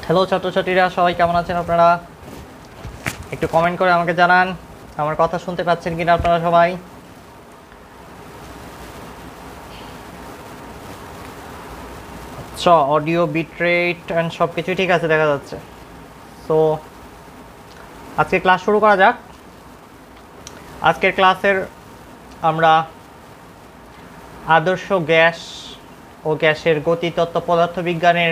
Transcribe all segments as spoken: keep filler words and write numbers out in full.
Hello ছাত্রছাত্রীরা, সবাই কেমন আছেন আপনারা? একটু কমেন্ট করে আমাকে জানান আমার কথা শুনতে পাচ্ছেন কিনা আপনারা সবাই। আচ্ছা, অডিও বিট রেট অ্যান্ড সব কিছুই ঠিক আছে দেখা যাচ্ছে। সো আজকে ক্লাস শুরু করা যাক। আজকের ক্লাসের আমরা আদর্শ গ্যাস ও গ্যাসের গতিতত্ত্ব পদার্থবিজ্ঞানের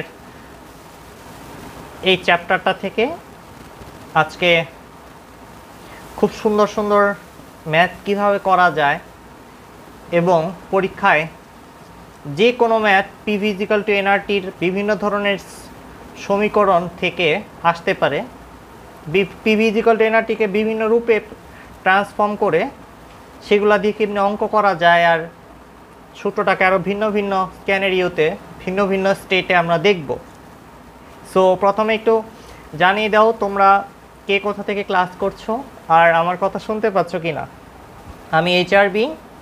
এই চ্যাপ্টারটা থেকে আজকে খুব সুন্দর সুন্দর ম্যাথ কিভাবে করা যায় এবং পরীক্ষায় যে কোনো math P V is equal to এনআরটির বিভিন্ন ধরনের সমীকরণ থেকে আসতে পারে। পি ভি ইজিক্যাল টু এনআরটিকে বিভিন্ন রূপে ট্রান্সফর্ম করে সেগুলা দিয়ে কেমনি অঙ্ক করা যায়, আর সূত্রটাকে আরও ভিন্ন ভিন্ন স্ক্যানেরিওতে ভিন্ন ভিন্ন স্টেটে আমরা দেখব। সো প্রথমে একটু জানিয়ে দাও তোমরা কে কোথা থেকে ক্লাস করছো আর আমার কথা শুনতে পাচ্ছ কি না। আমি এইচআরবি,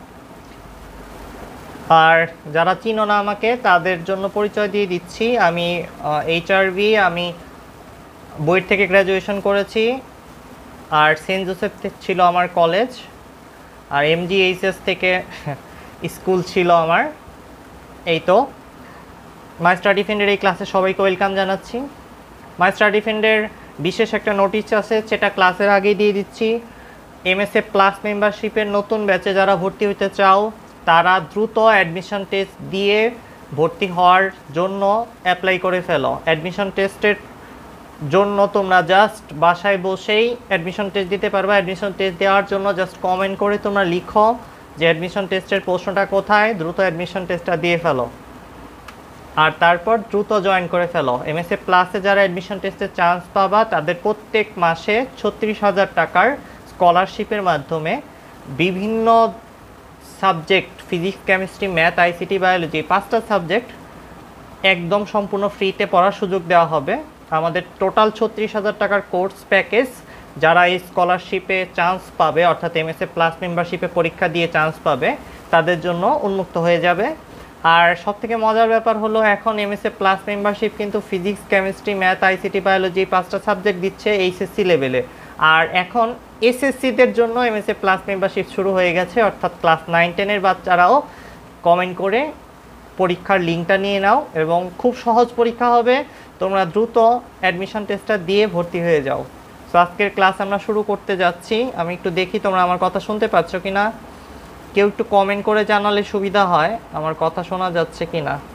আর যারা চিনো না আমাকে তাদের জন্য পরিচয় দিয়ে দিচ্ছি। আমি এইচআরবি, আমি বইয়ের থেকে গ্র্যাজুয়েশন করেছি, আর সেন্ট জোসেফ ছিল আমার কলেজ, আর এমজিএইচএস থেকে স্কুল ছিল আমার। এই তো মাই স্টাডি ফ্রেন্ডের এই ক্লাসে সবাইকে ওয়েলকাম জানাচ্ছি। মাই স্টাডি ফ্রেন্ডের বিশেষ একটা নোটিশ আছে, সেটা ক্লাসের আগেই দিয়ে দিচ্ছি। এমএসএ প্লাস মেম্বারশিপের নতুন ব্যাচে যারা ভর্তি হতে চাও তারা দ্রুত অ্যাডমিশন টেস্ট দিয়ে ভর্তি হওয়ার জন্য অ্যাপ্লাই করে ফেলো। অ্যাডমিশন টেস্টের জন্য তোমরা জাস্ট বাসায় বসেই অ্যাডমিশন টেস্ট দিতে পারবে। অ্যাডমিশন টেস্ট দেওয়ার জন্য জাস্ট কমেন্ট করে তোমরা লিখো যে অ্যাডমিশন টেস্টের প্রশ্নটা কোথায়, দ্রুত অ্যাডমিশন টেস্টটা দিয়ে ফেলো আর তারপর দ্রুত জয়েন করে ফেলো। এমএসএ প্লাসে যারা অ্যাডমিশন টেস্টে চান্স পাবা তাদের প্রত্যেক মাসে ছত্রিশ হাজার টাকার স্কলারশিপের মাধ্যমে বিভিন্ন subject physics, chemistry, math, ICT, biology পাঁচটা সাবজেক্ট একদম সম্পূর্ণ ফ্রিতে পড়ার সুযোগ দেওয়া হবে। আমাদের টোটাল ছত্রিশ হাজার টাকার কোর্স প্যাকেজ যারা এই স্কলারশিপে চান্স পাবে, অর্থাৎ এমএসএ প্লাস মেম্বারশিপে পরীক্ষা দিয়ে চান্স পাবে, তাদের জন্য উন্মুক্ত হয়ে যাবে। আর সবথেকে মজার ব্যাপার হলো এখন এমএসএ প্লাস মেম্বারশিপ কিন্তু physics, chemistry, math, ICT, biology পাঁচটা সাবজেক্ট দিচ্ছে এইচএসসি লেভেলে। আর এখন এসএসসিদের জন্য এমএসএ প্লাস মেম্বারশিপ শুরু হয়ে গেছে, অর্থাৎ ক্লাস নাইন টেনের বাচ্চারাও কমেন্ট করে পরীক্ষার লিঙ্কটা নিয়ে নাও এবং খুব সহজ পরীক্ষা হবে। তোমরা দ্রুত অ্যাডমিশন টেস্টটা দিয়ে ভর্তি হয়ে যাও। সো আজকের ক্লাস আমরা শুরু করতে যাচ্ছি। আমি একটু দেখি তোমরা আমার কথা শুনতে পাচ্ছ কি না। কেউ একটু কমেন্ট করে জানালে সুবিধা হয় আমার কথা শোনা যাচ্ছে কি না।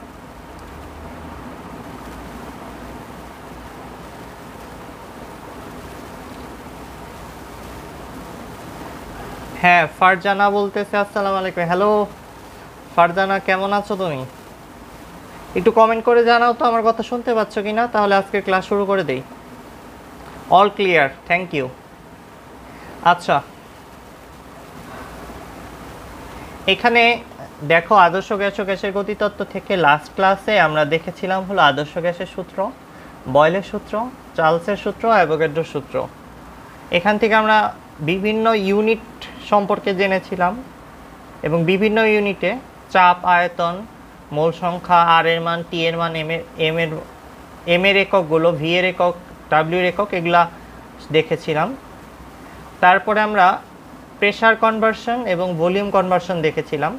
হ্যাঁ, ফারজানা বলতেছে আসসালামু আলাইকুম। হ্যালো ফারজানা, কেমন আছো তুমি? একটু কমেন্ট করে জানাও তো আমার কথা শুনতে পাচ্ছ কি না, তাহলে আজকের ক্লাস শুরু করে দেই। All clear, thank you. আচ্ছা, এখানে দেখো আদর্শ গ্যাস ও গ্যাসের গতিতত্ত্ব থেকে লাস্ট ক্লাসে আমরা দেখেছিলাম হলো আদর্শ গ্যাসের সূত্র, বয়েলের সূত্র, চার্লসের সূত্র, অ্যাভোগাড্রোর সূত্র। এখান থেকে আমরা বিভিন্ন ইউনিট সম্পর্কে জেনেছিলাম এবং বিভিন্ন ইউনিটে চাপ, আয়তন, মোল সংখ্যা, আর এর মান, টি এর মান, এম এর এম এর এম এর এককগুলো, ভি এর একক, ডাব্লিউ এর একক, এগুলা দেখেছিলাম। তারপরে আমরা প্রেশার কনভার্সন এবং ভলিউম কনভার্সন দেখেছিলাম।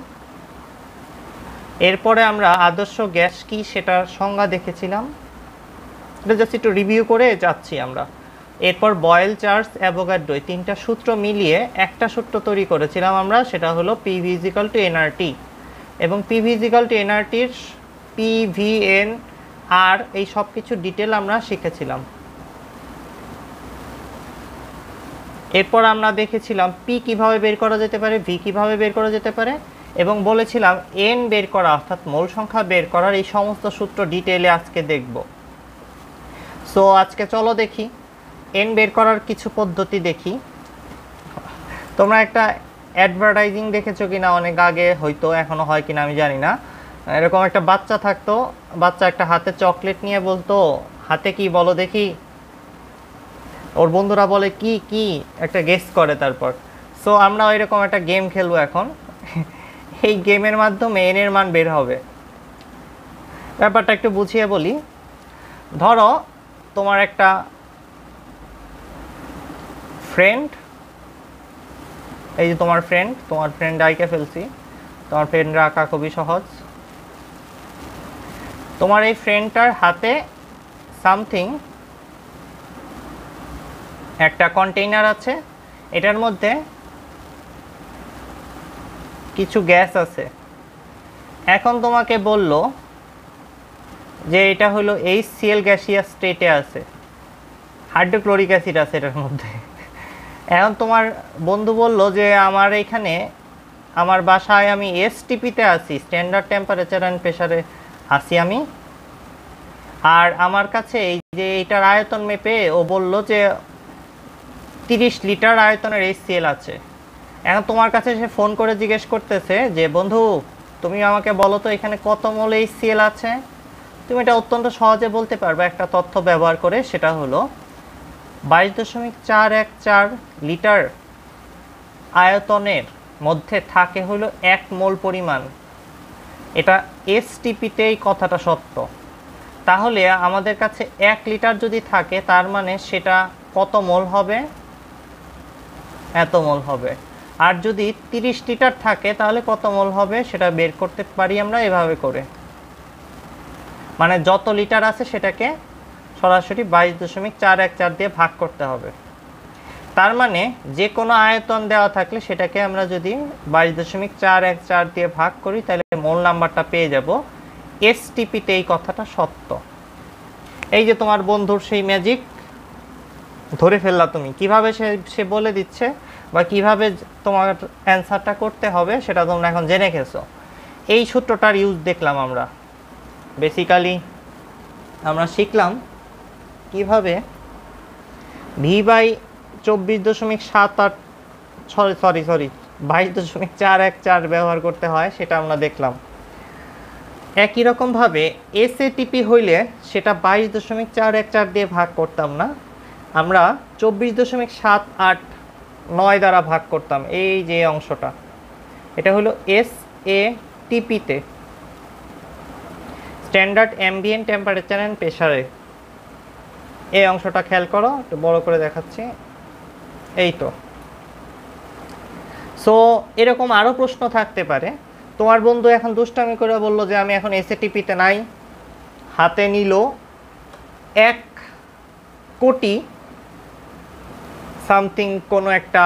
এরপরে আমরা আদর্শ গ্যাস কি সেটার সংজ্ঞা দেখেছিলাম। এটা জাস্ট একটু রিভিউ করে যাচ্ছি আমরা। এরপর বয়েল, চার্লস, অ্যাভোগাড্রো এই তিনটা সূত্র মিলিয়ে একটা সূত্র তৈরি করেছিলাম আমরা, সেটা হলো P V is equal to NRT. এবং পি ভি ইজিক্যাল টু এনআরটির পি, ভি, এন, আর এই সব কিছু ডিটেল আমরা শিখেছিলাম। এরপর আমরা দেখেছিলাম পি কিভাবে বের করা যেতে পারে, ভি কিভাবে বের করা যেতে পারে, এবং বলেছিলাম এন বের করা অর্থাৎ মোল সংখ্যা বের করার এই সমস্ত সূত্র ডিটেইলে আজকে দেখব। সো আজকে চলো দেখি এন বের করার কিছু পদ্ধতি দেখি। তোমরা একটা অ্যাডভার্টাইজিং দেখেছো কিনা অনেক আগে, হয়তো এখনো হয় কিনা আমি জানি না। এরকম একটা বাচ্চা থাকতো, বাচ্চা একটা হাতে চকলেট নিয়ে বলতো হাতে কি বলো দেখি, ওর বন্ধুরা বলে কি কি, একটা গেস করে তারপর। সো আমরা ওইরকম একটা গেম খেলবো এখন। এই গেমের মাধ্যমে এন এর মান বের হবে। ব্যাপারটা একটু বুঝিয়ে বলি। ধরো তোমার একটা ফ্রেন্ড, এই যে তোমার ফ্রেন্ড, তোমার ফ্রেন্ড আইকে ফেলছি, তোমার ফ্রেন্ড রাখা খুবই সহজ। তোমার এই ফ্রেন্ডটার হাতে সামথিং একটা কন্টেইনার আছে, এটার মধ্যে কিছু গ্যাস আছে। এখন তোমাকে বলল যে এটা হলো এইচসিএল গ্যাসিয়াস স্টেটে আছে, হাইড্রোক্লোরিক অ্যাসিড আছে এটার মধ্যে। এখন তোমার বন্ধু বলল যে আমার এখানে আমার বাসায় আমি এসটিপিতে আছি, স্ট্যান্ডার্ড টেম্পারেচার অ্যান্ড প্রেশারে আছি আমি, আর আমার কাছে এই যে এটার আয়তন মেপে ও বলল যে তিরিশ লিটার আয়তনের এইচসিএল আছে। এখন তোমার কাছে সে ফোন করে জিজ্ঞেস করতেছে যে বন্ধু তুমি আমাকে বলো তো এখানে কত মোল এইচসিএল আছে। তুমি এটা অত্যন্ত সহজে বলতে পারবে একটা তথ্য ব্যবহার করে, সেটা হলো বাইশ দশমিক চার এক চার লিটার আয়তনের মধ্যে থাকে হলো এক মোল পরিমাণ। এটা এসটিপিতে এই কথাটা সত্য। তাহলে আমাদের কাছে এক লিটার যদি থাকে তার মানে সেটা কত মোল হবে, এত মোল হবে। আর যদি তিরিশ লিটার থাকে তাহলে কত মোল হবে সেটা বের করতে পারি আমরা এভাবে করে, মানে যত লিটার আছে সেটাকে সরাসরি বাইশ দশমিক চার এক চার দিয়ে ভাগ করতে হবে। তার মানে যে কোনো আয়তন দেওয়া থাকলে সেটাকে আমরা যদি বাইশ দশমিক চার এক চার দিয়ে ভাগ করি তাহলে মোল নাম্বারটা পেয়ে যাব। এসটিপিতে এই কথাটা সত্য। এই যে তোমার বন্ধুর সেই ম্যাজিক ধরে ফেললা তুমি, কিভাবে সে সে বলে দিচ্ছে বা কিভাবে তোমার অ্যান্সারটা করতে হবে সেটা তোমরা এখন জেনে গেছো। এই সূত্রটার ইউজ দেখলাম আমরা, বেসিক্যালি আমরা শিখলাম কিভাবে ভি বাই চব্বিশ দশমিক সাত আট সরি সরি সরি বাইশ দশমিক চার এক চার ব্যবহার করতে হয় সেটা আমরা দেখলাম। একই রকমভাবে এসএটিপি হইলে সেটা বাইশ দশমিক চার এক চার দিয়ে ভাগ করতাম না, আমরা চব্বিশ দশমিক সাত আট নয় দ্বারা ভাগ করতাম। এই যে অংশটা এটা হলো এস এ টিপিতে, স্ট্যান্ডার্ড অ্যাম্বিয়েন্ট টেম্পারেচার অ্যান্ড প্রেশারে। এই অংশটা খেয়াল করো, একটু বড় করে দেখাচ্ছি, এই তো। সো এরকম আরও প্রশ্ন থাকতে পারে। তোমার বন্ধু এখন দুষ্টামি করে বললো যে আমি এখন এসএটিপিতে নাই, হাতে নিল এক কোটি সামথিং কোনো একটা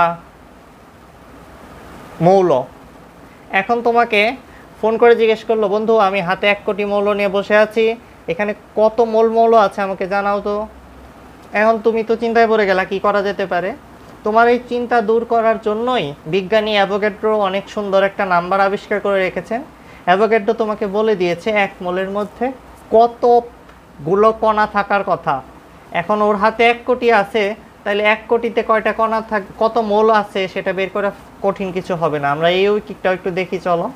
মৌল। এখন তোমাকে ফোন করে জিজ্ঞেস করলো বন্ধু আমি হাতে এক কোটি মৌল নিয়ে বসে আছি, এখানে কত মোল মৌল আছে আমাকে জানাও তো। এখন তুমি তো চিন্তায় পড়ে গেলা কি করা যেতে পারে। তোমার এই চিন্তা দূর করার জন্যই বিজ্ঞানী অ্যাভোগাড্রো অনেক সুন্দর একটা নাম্বার আবিষ্কার করে রেখেছেন। অ্যাভোগাড্রো তোমাকে বলে দিয়েছে এক মোলের মধ্যে কতগুলো কণা থাকার কথা। এখন ওর হাতে এক কোটি আছে, তাহলে এক কোটিতে কয়টা কণা থাক কত মোল আছে সেটা বের করা কঠিন কিছু হবে না। আমরা এই উইকিটটা একটু দেখি চলো।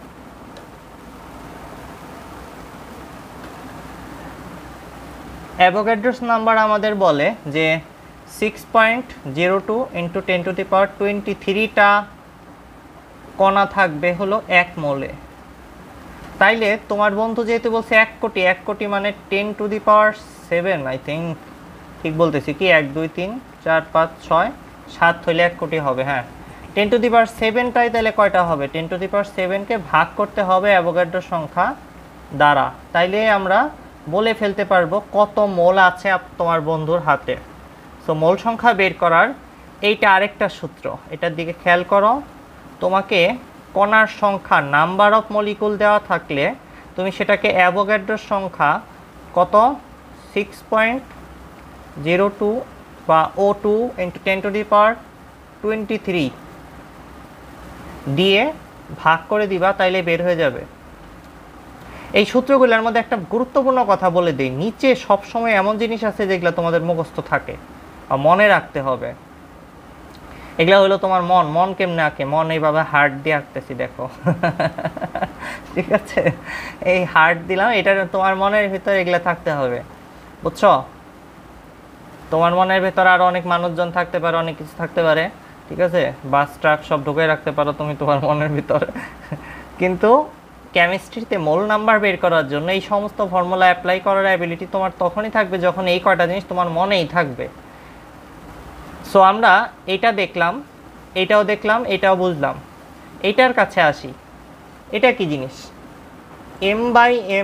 অ্যাভোগাড্রোস নাম্বার আমাদের বলে যে six point zero two into ten to the power twenty থ্রিটা কণা থাকবে হলো এক মোলে। তাইলে তোমার বন্ধু যেহেতু বলছে এক কোটি, এক কোটি মানে ten to the power seven, I think ঠিক বলতেছি কি, এক দুই তিন চার পাঁচ ছয় সাত হইলে এক কোটি হবে। হ্যাঁ, টেন টু দি পাওয়ার সেভেনটাই তাহলে কয়টা হবে, টেন টু দি পাওয়ার সেভেনকে ভাগ করতে হবে অ্যাভোগাড্রো সংখ্যা দ্বারা। তাইলে আমরা বলে ফেলতে পারবো কত মোল আছে তোমার বন্ধুর হাতে। সো মোল সংখ্যা বের করার এইটা আরেকটা সূত্র, এটার দিকে খেয়াল করো। তোমাকে কণার সংখ্যা নাম্বার অফ মলিকুল দেওয়া থাকলে তুমি সেটাকে অ্যাভোগাড্রোর সংখ্যা কত সিক্স পয়েন্ট জিরো টু বা ও two into ten to the power twenty three দিয়ে ভাগ করে দিবা, তাইলে বের হয়ে যাবে। এই সূত্রগুলোর মধ্যে একটা গুরুত্বপূর্ণ কথা বলে দিই, নিচে সবসময় এমন জিনিস আছে যেগুলো তোমাদের মুখস্থ থাকে বা মনে রাখতে হবে। এগুলা হলো তোমার মন। মন কেমনে আঁকে, মন এইভাবে হার্ট দিয়ে আঁকতেছি দেখো ঠিক আছে, এই হার্ট দিলাম, এটা তোমার মনের ভিতরে এগুলা থাকতে হবে, বুঝছো? তোমার মনের ভেতরে আরো অনেক মানুষজন থাকতে পারে, অনেক কিছু থাকতে পারে, ঠিক আছে, বাস ট্রাক সব ঢুকে রাখতে পারো তুমি তোমার মনের ভিতরে, কিন্তু কেমিস্ট্রিতে মোল নাম্বার বের করার জন্য এই সমস্ত ফর্মুলা অ্যাপ্লাই করার অ্যাবিলিটি তোমার তখনই থাকবে যখন এই কয়টা জিনিস তোমার মনেই থাকবে। সো আমরা এটা দেখলাম, এটাও দেখলাম, এটাও বুঝলাম। এটার কাছে আসি, এটা কি জিনিস? এম বাই এম,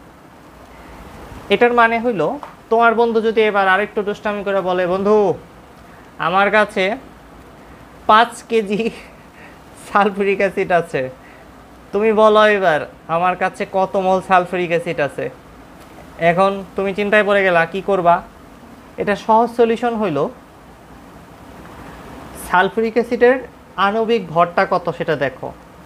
এটার মানে হইল তোমার বন্ধু যদি এবার আরেকটু দুষ্টামি করে বলে, বন্ধু আমার কাছে পাঁচ কেজি সালফুরিক অ্যাসিড আছে, তুমি বলো এবার আমার কাছে কত মোল সালফুরিক অ্যাসিড আছে। এখন তুমি চিন্তায় পড়ে গেলা কি করবা। এটা সহজ সলিউশন হইল সালফুরিক অ্যাসিডের আণবিক ভরটা কত সেটা দেখো।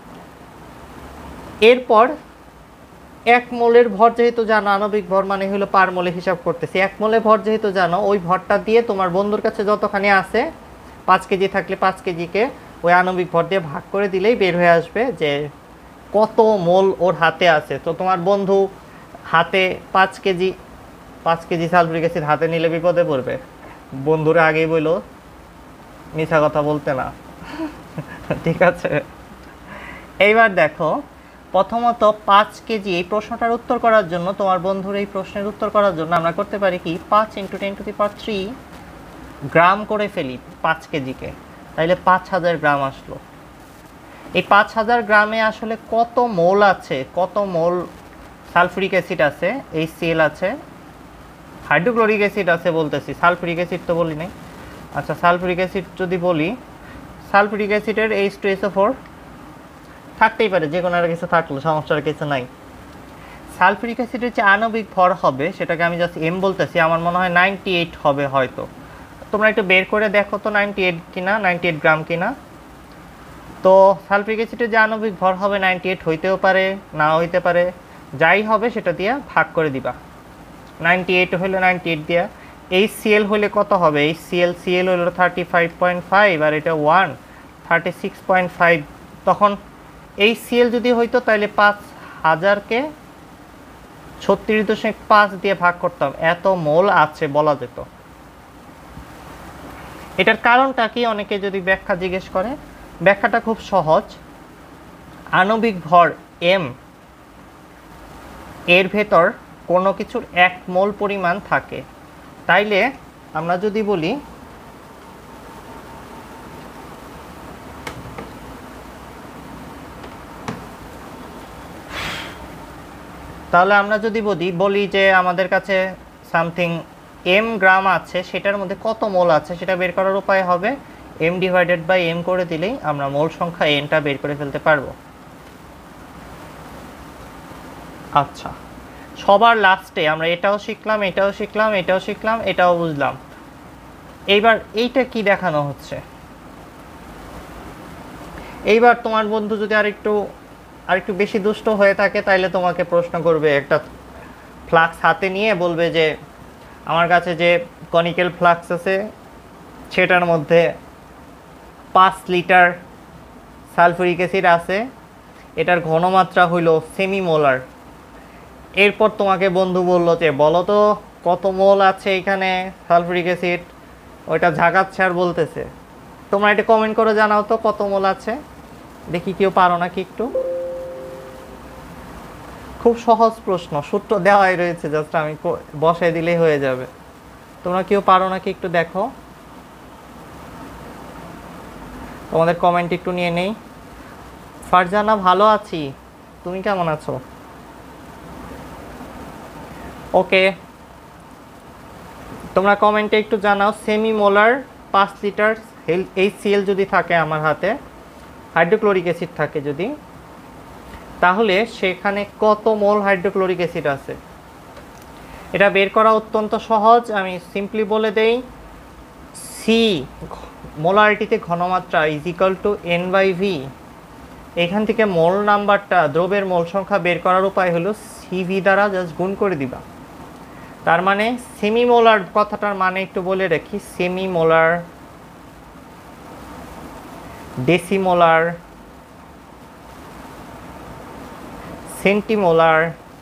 এরপর এক মোলের ভর যেহেতু জানো, আণবিক ভর মানে হলো পার মোলে হিসাব করতেছি, এক মোলের ভর যেহেতু জানো, ওই ভরটা দিয়ে তোমার বন্ধুর কাছে যতখানি আছে, পাঁচ কেজি থাকলে পাঁচ কেজিকে ওই আণবিক ভর দিয়ে ভাগ করে দিলেই বের হয়ে আসবে যে কত মোল ওর হাতে আছে। তো তোমার বন্ধু হাতে পাঁচ কেজি পাঁচ কেজি সালফুরিক অ্যাসিড হাতে নিলে বিপদে পড়বে। বন্ধুরা আগেই বললো মিথ্যা কথা বলতে না, ঠিক আছে। এইবার দেখো, প্রথমত পাঁচ কেজি এই প্রশ্নটার উত্তর করার জন্য, তোমার বন্ধুর এই প্রশ্নের উত্তর করার জন্য আমরা করতে পারি কি, পাঁচ into ten to the power three gram করে ফেলি পাঁচ কেজিকে, তাইলে পাঁচ হাজার গ্রাম আসলো। এই পাঁচ হাজার গ্রামে আসলে কত মোল আছে, কত মোল সালফুরিক অ্যাসিড আছে, এই সিএল আছে, হাইড্রোক্লোরিক অ্যাসিড আছে বলতেছি, সালফুরিক অ্যাসিড তো বলি নাই। আচ্ছা সালফুরিক অ্যাসিড যদি বলি, সালফুরিক অ্যাসিডের H two S O four থাকতেই পারে, যে কোনো একটা কিছু থাকলো সমস্যার কিছু নাই। সালফুরিক অ্যাসিডের যে আণবিক ভর হবে সেটাকে আমি জাস্ট এম বলতেছি, আমার মনে হয় নাইনটি এইট হবে হয়তো। তোমরা একটু বের করে দেখো তো নাইনটি এইট কিনা, নাইনটি এইট গ্রাম কিনা। তো সালফুরিক অ্যাসিডের যে আণবিক ভর হবে নাইনটি এইট হইতেও পারে, না হইতে পারে, যাই হবে সেটা দিয়ে ভাগ করে দিবা। নাইনটি এইট হলে নাইনটি এইট দিয়া, এই সিএল হলে কত হবে, এই সিএল সিএল হলো থার্টি ফাইভ পয়েন্ট ফাইভ আর এটা one thirty six point five. তখন এই সিএল যদি হইতো তাহলে পাঁচ হাজারকে ছত্রিশ দশমিক পাঁচ দিয়ে ভাগ করতাম, এত মোল আছে বলা যেত। এটার কারণটা কি অনেকে যদি ব্যাখ্যা জিজ্ঞেস করে, ব্যাখ্যাটা খুব সহজ। আণবিক ভর এম এর ভেতর কোনো কিছুর এক মোল পরিমাণ থাকে, তাইলে আমরা যদি বলি তাহলে আমরা যদি বলি বলি যে আমাদের কাছে সামথিং এম গ্রাম আছে, সেটার মধ্যে কত মোল আছে সেটা বের করার উপায় হবে এম ডিভাইডেড বাই এম করে দিলেই আমরা মোল সংখ্যা এনটা বের করে ফেলতে পারবো। আচ্ছা, সবার লাস্টে আমরা এটাও শিখলাম, এটাও শিখলাম, এটাও শিখলাম, এটাও বুঝলাম। এইবার এইটা কি দেখানো হচ্ছে, এইবার তোমার বন্ধু যদি আরেকটু আরেকটু বেশি দুষ্ট হয়ে থাকে তাইলে তোমাকে প্রশ্ন করবে, একটা ফ্লাক্স হাতে নিয়ে বলবে যে আমার কাছে যে কনিক্যাল ফ্লাক্স আছে সেটার মধ্যে পাঁচ লিটার সালফুরিক অ্যাসিড আছে, এটার ঘনমাত্রা হইল সেমিমোলার। এরপর তোমাকে বন্ধু বলল যে বলো তো কত মোল আছে এখানে সালফুরিক অ্যাসিড, ওইটা ঝাঁকাচ্ছে আর বলতেছে। তোমরা এটা কমেন্ট করে জানাও তো কত মোল আছে, দেখি কেউ পারো নাকি একটু। খুব সহজ প্রশ্ন, সূত্র দেওয়াই রয়েছে, জাস্ট আমি বসাই দিলেই হয়ে যাবে। তোমরা কেউ পারো নাকি একটু দেখো, তোমাদের কমেন্ট একটু নিয়ে নেই। ফারজানা ভালো আছি, তুমি কেমন আছো? ওকে, তোমরা কমেন্টে একটু জানাও সেমি মোলার পাঁচ লিটার এইচ সিএল যদি থাকে আমার হাতে, হাইড্রোক্লোরিক অ্যাসিড থাকে যদি, তাহলে সেখানে কত মোল হাইড্রোক্লোরিক অ্যাসিড আছে। এটা বের করা অত্যন্ত সহজ, আমি সিম্পলি বলে দেই, সি মোলারিটিতে ঘনমাত্রা is equal to n by V. এখান থেকে মোল নাম্বারটা, দ্রবের মোল সংখ্যা বের করার উপায় হলো সিভি দ্বারা জাস্ট গুণ করে দিবা। তার মানে সেমি মোলার কথাটার মানে একটু বলে রাখি, semi molar, decimolar, centimolar,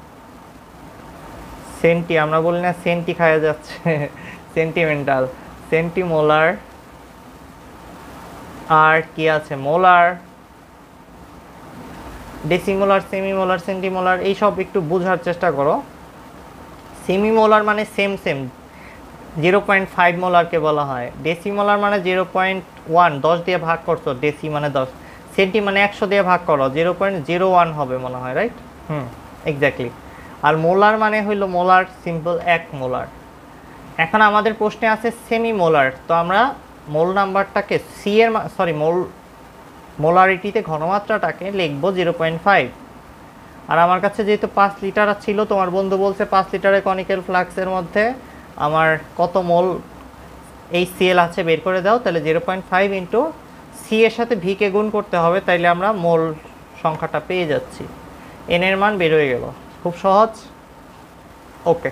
centi আমরা বলি না সেন্টি খাওয়া যাচ্ছে, সেন্টিমেন্টাল, সেন্টিমোলার, আর কি আছে মোলার, ডেসিমোলার, সেমিমোলার, সেন্টিমোলার এইসব একটু বোঝার চেষ্টা করো। সেমিমোলার মানে same same, zero point five মোলারকে বলা হয়। ডেসিমোলার মানে জিরো পয়েন্ট ওয়ান, দশ দিয়ে ভাগ করছো, ডেসি মানে দশ, সেন্টি মানে একশো দিয়ে ভাগ করো, জিরো পয়েন্ট জিরো ওয়ান হবে মনে হয়, রাইট? Hmm, exactly. আর মোলার মানে হইলো মোলার, সিম্পল এক মোলার। এখন আমাদের প্রশ্নে আছে সেমি মোলার, তো আমরা মোল নাম্বারটাকে সি এর সরি মোল মোলারিটিতে ঘনমাত্রাটাকে লিখবো জিরো পয়েন্ট ফাইভ। আর আমার কাছে যেহেতু পাঁচ লিটার ছিল, তোমার বন্ধু বলছে পাঁচ লিটারের কনিক্যাল ফ্লাক্সের মধ্যে আমার কত মোল এই সিএল আছে বের করে দাও, তাহলে zero point five into C এর সাথে ভিকে গুণ করতে হবে, তাইলে আমরা মোল সংখ্যাটা পেয়ে যাচ্ছি। এন এর মান বের হয়ে গেল, খুব সহজ। ওকে,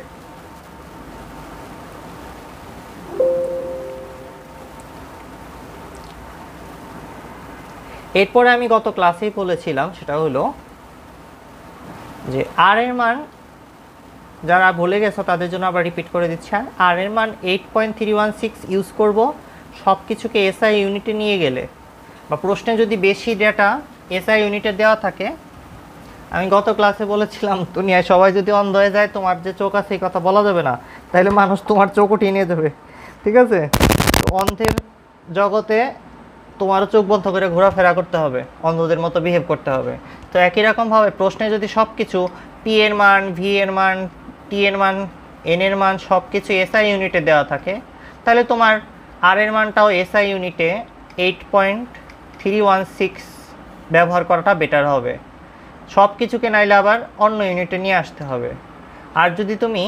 এরপরে আমি গত ক্লাসেই বলেছিলাম, সেটা হলো যে আর এর মান, যারা ভুলে গেছো তাদের জন্য আবার রিপিট করে দিচ্ছি, আর এর মান eight point three one six use করবো সব কিছুকে এসআই ইউনিটে নিয়ে গেলে, বা প্রশ্নে যদি বেশি ডেটা এসআই ইউনিটে দেওয়া থাকে। আমি গত ক্লাসে বলেছিলাম দুনিয়ায় সবাই যদি অন্ধ হয়ে যায়, তোমার যে চোখ আছে এই কথা বলা যাবে না, তাহলে মানুষ তোমার চোখ উঠিয়ে নিয়ে যাবে, ঠিক আছে? তো অন্ধের জগতে তোমারও চোখ বন্ধ করে ঘোরাফেরা করতে হবে, অন্ধদের মতো বিহেভ করতে হবে। তো একই রকমভাবে প্রশ্নে যদি সব কিছু পি এর মান, ভি এর মান, টি এর মান, এন এর মান সব কিছু এসআই ইউনিটে দেওয়া থাকে, তাহলে তোমার আর এর মানটাও এসআই ইউনিটে eight point three one six ব্যবহার করাটা বেটার হবে। সব কিছুকে নাইলে আবার অন্য ইউনিটে নিয়ে আসতে হবে। আর যদি তুমি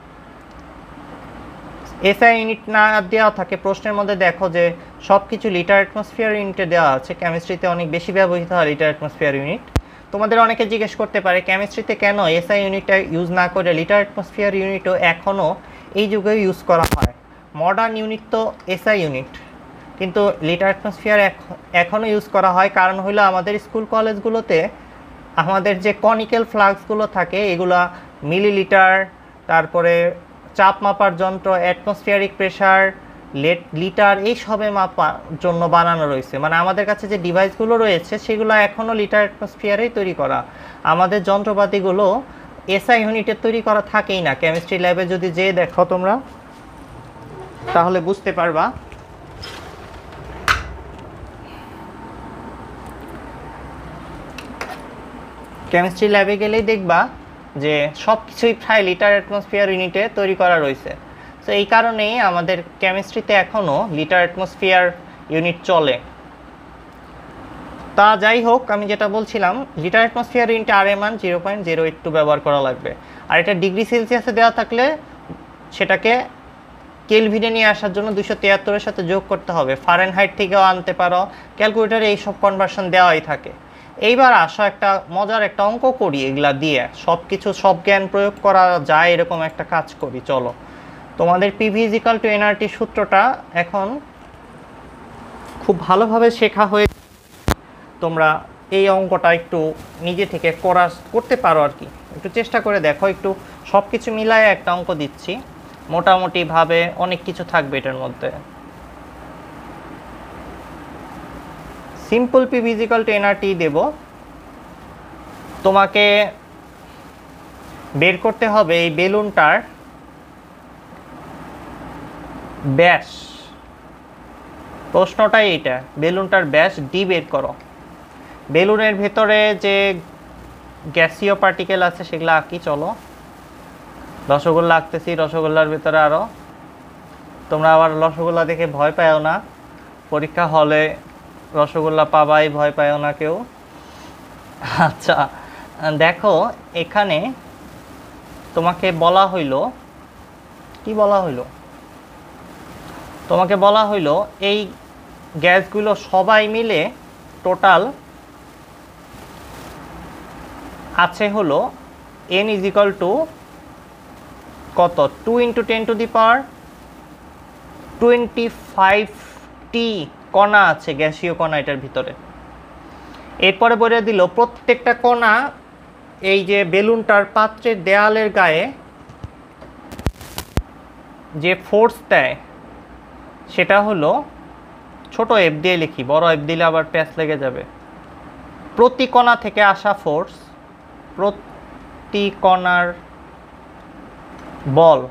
এসআই ইউনিট না দেওয়া থাকে, প্রশ্নের মধ্যে দেখো যে সব কিছু লিটার অ্যাটমসফিয়ার ইউনিটে দেওয়া আছে, কেমিস্ট্রিতে অনেক বেশি ব্যবহৃত হয় লিটার অ্যাটমসফিয়ার ইউনিট। তোমাদের অনেকে জিজ্ঞেস করতে পারে কেমিস্ট্রিতে কেন এসআই ইউনিটটা ইউজ না করে লিটার অ্যাটমসফিয়ার ইউনিটও এখনও এই যুগে ইউজ করা হয়। মডার্ন ইউনিট তো এসআই ইউনিট, কিন্তু লিটার অ্যাটমসফিয়ার এখনও ইউজ করা হয়। কারণ হলো আমাদের স্কুল কলেজগুলোতে আমাদের যে কনিক্যাল ফ্লাক্সগুলো থাকে এগুলা মিলিলিটার, তারপরে চাপ মাপার যন্ত্র, অ্যাটমসফিয়ারিক প্রেশার, লেট লিটার, এইসবে মাপার জন্য বানানো রয়েছে। মানে আমাদের কাছে যে ডিভাইসগুলো রয়েছে সেগুলো এখনও লিটার অ্যাটমসফিয়ারেই তৈরি করা। আমাদের যন্ত্রপাতিগুলো এসআই ইউনিটের তৈরি করা থাকেই না। কেমিস্ট্রি ল্যাবে যদি যেয়ে দেখো তোমরা, তাহলে বুঝতে পারবা। কেমিস্ট্রি ল্যাবে গেলেই দেখবা যে সব কিছুই প্রায় লিটার অ্যাটমসফিয়ার ইউনিটে তৈরি করা রয়েছে। তো এই কারণেই আমাদের কেমিস্ট্রিতে এখনও লিটার অ্যাটমসফিয়ার ইউনিট চলে। তা যাই হোক, আমি যেটা বলছিলাম, লিটার অ্যাটমসফিয়ার ইউনিটে আর এর মান zero point zero eight two ব্যবহার করা লাগবে। আর এটা ডিগ্রি সেলসিয়াসে দেওয়া থাকলে সেটাকে কেলভিনে নিয়ে আসার জন্য দুশো তিয়াত্তরের সাথে যোগ করতে হবে। ফারেনহাইট থেকেও আনতে পারো, ক্যালকুলেটারে এইসব কনভার্সন দেওয়াই থাকে। এইবার আসো একটা মজার একটা অঙ্ক করি, এগুলা দিয়ে সব কিছু সব জ্ঞান প্রয়োগ করা যায় এরকম একটা কাজ করি। চলো, তোমাদের PV is equal to NRT সূত্রটা এখন খুব ভালোভাবে শেখা হয়ে, তোমরা এই অঙ্কটা একটু নিজে থেকে করা করতে পারো আর কি। একটু চেষ্টা করে দেখো, একটু সব কিছু মিলায় একটা অঙ্ক দিচ্ছি, মোটামুটিভাবে অনেক কিছু থাকবে এটার মধ্যে। Simple P equal to NRT দেব, তোমাকে বের করতে হবে এই বেলুনটার ব্যাস। প্রশ্নটাই এইটা, বেলুনটার ব্যাস ডি বের করো। বেলুনের ভেতরে যে গ্যাসীয় পার্টিকেল আছে সেগুলো আঁকি। চলো, রসগোল্লা আঁকতেছি, রসগোল্লার ভেতরে আরও। তোমরা আবার রসগোল্লা দেখে ভয় পাও না, পরীক্ষা হলে রসগোল্লা পাবাই, ভয় পাও না কেউ। আচ্ছা দেখো, এখানে তোমাকে বলা হইল, কি বলা হইল, তোমাকে বলা হইল এই গ্যাসগুলো সবাই মিলে টোটাল আছে হলো এন ইজ ইকাল টু কত, two into ten to the power twenty ফাইভটি কণা আছে, গ্যাসীয় কণা এটার ভিতরে। এরপরে বলে দিল প্রত্যেকটা কণা এই যে বেলুনটার পাত্রের দেয়ালের গায়ে যে ফোর্স দেয় সেটা হলো, ছোট এফ দিয়ে লিখি, বড় এফ দিলে আবার প্যাচ লেগে যাবে, প্রতি কণা থেকে আসা ফোর্স, প্রতি কণার বল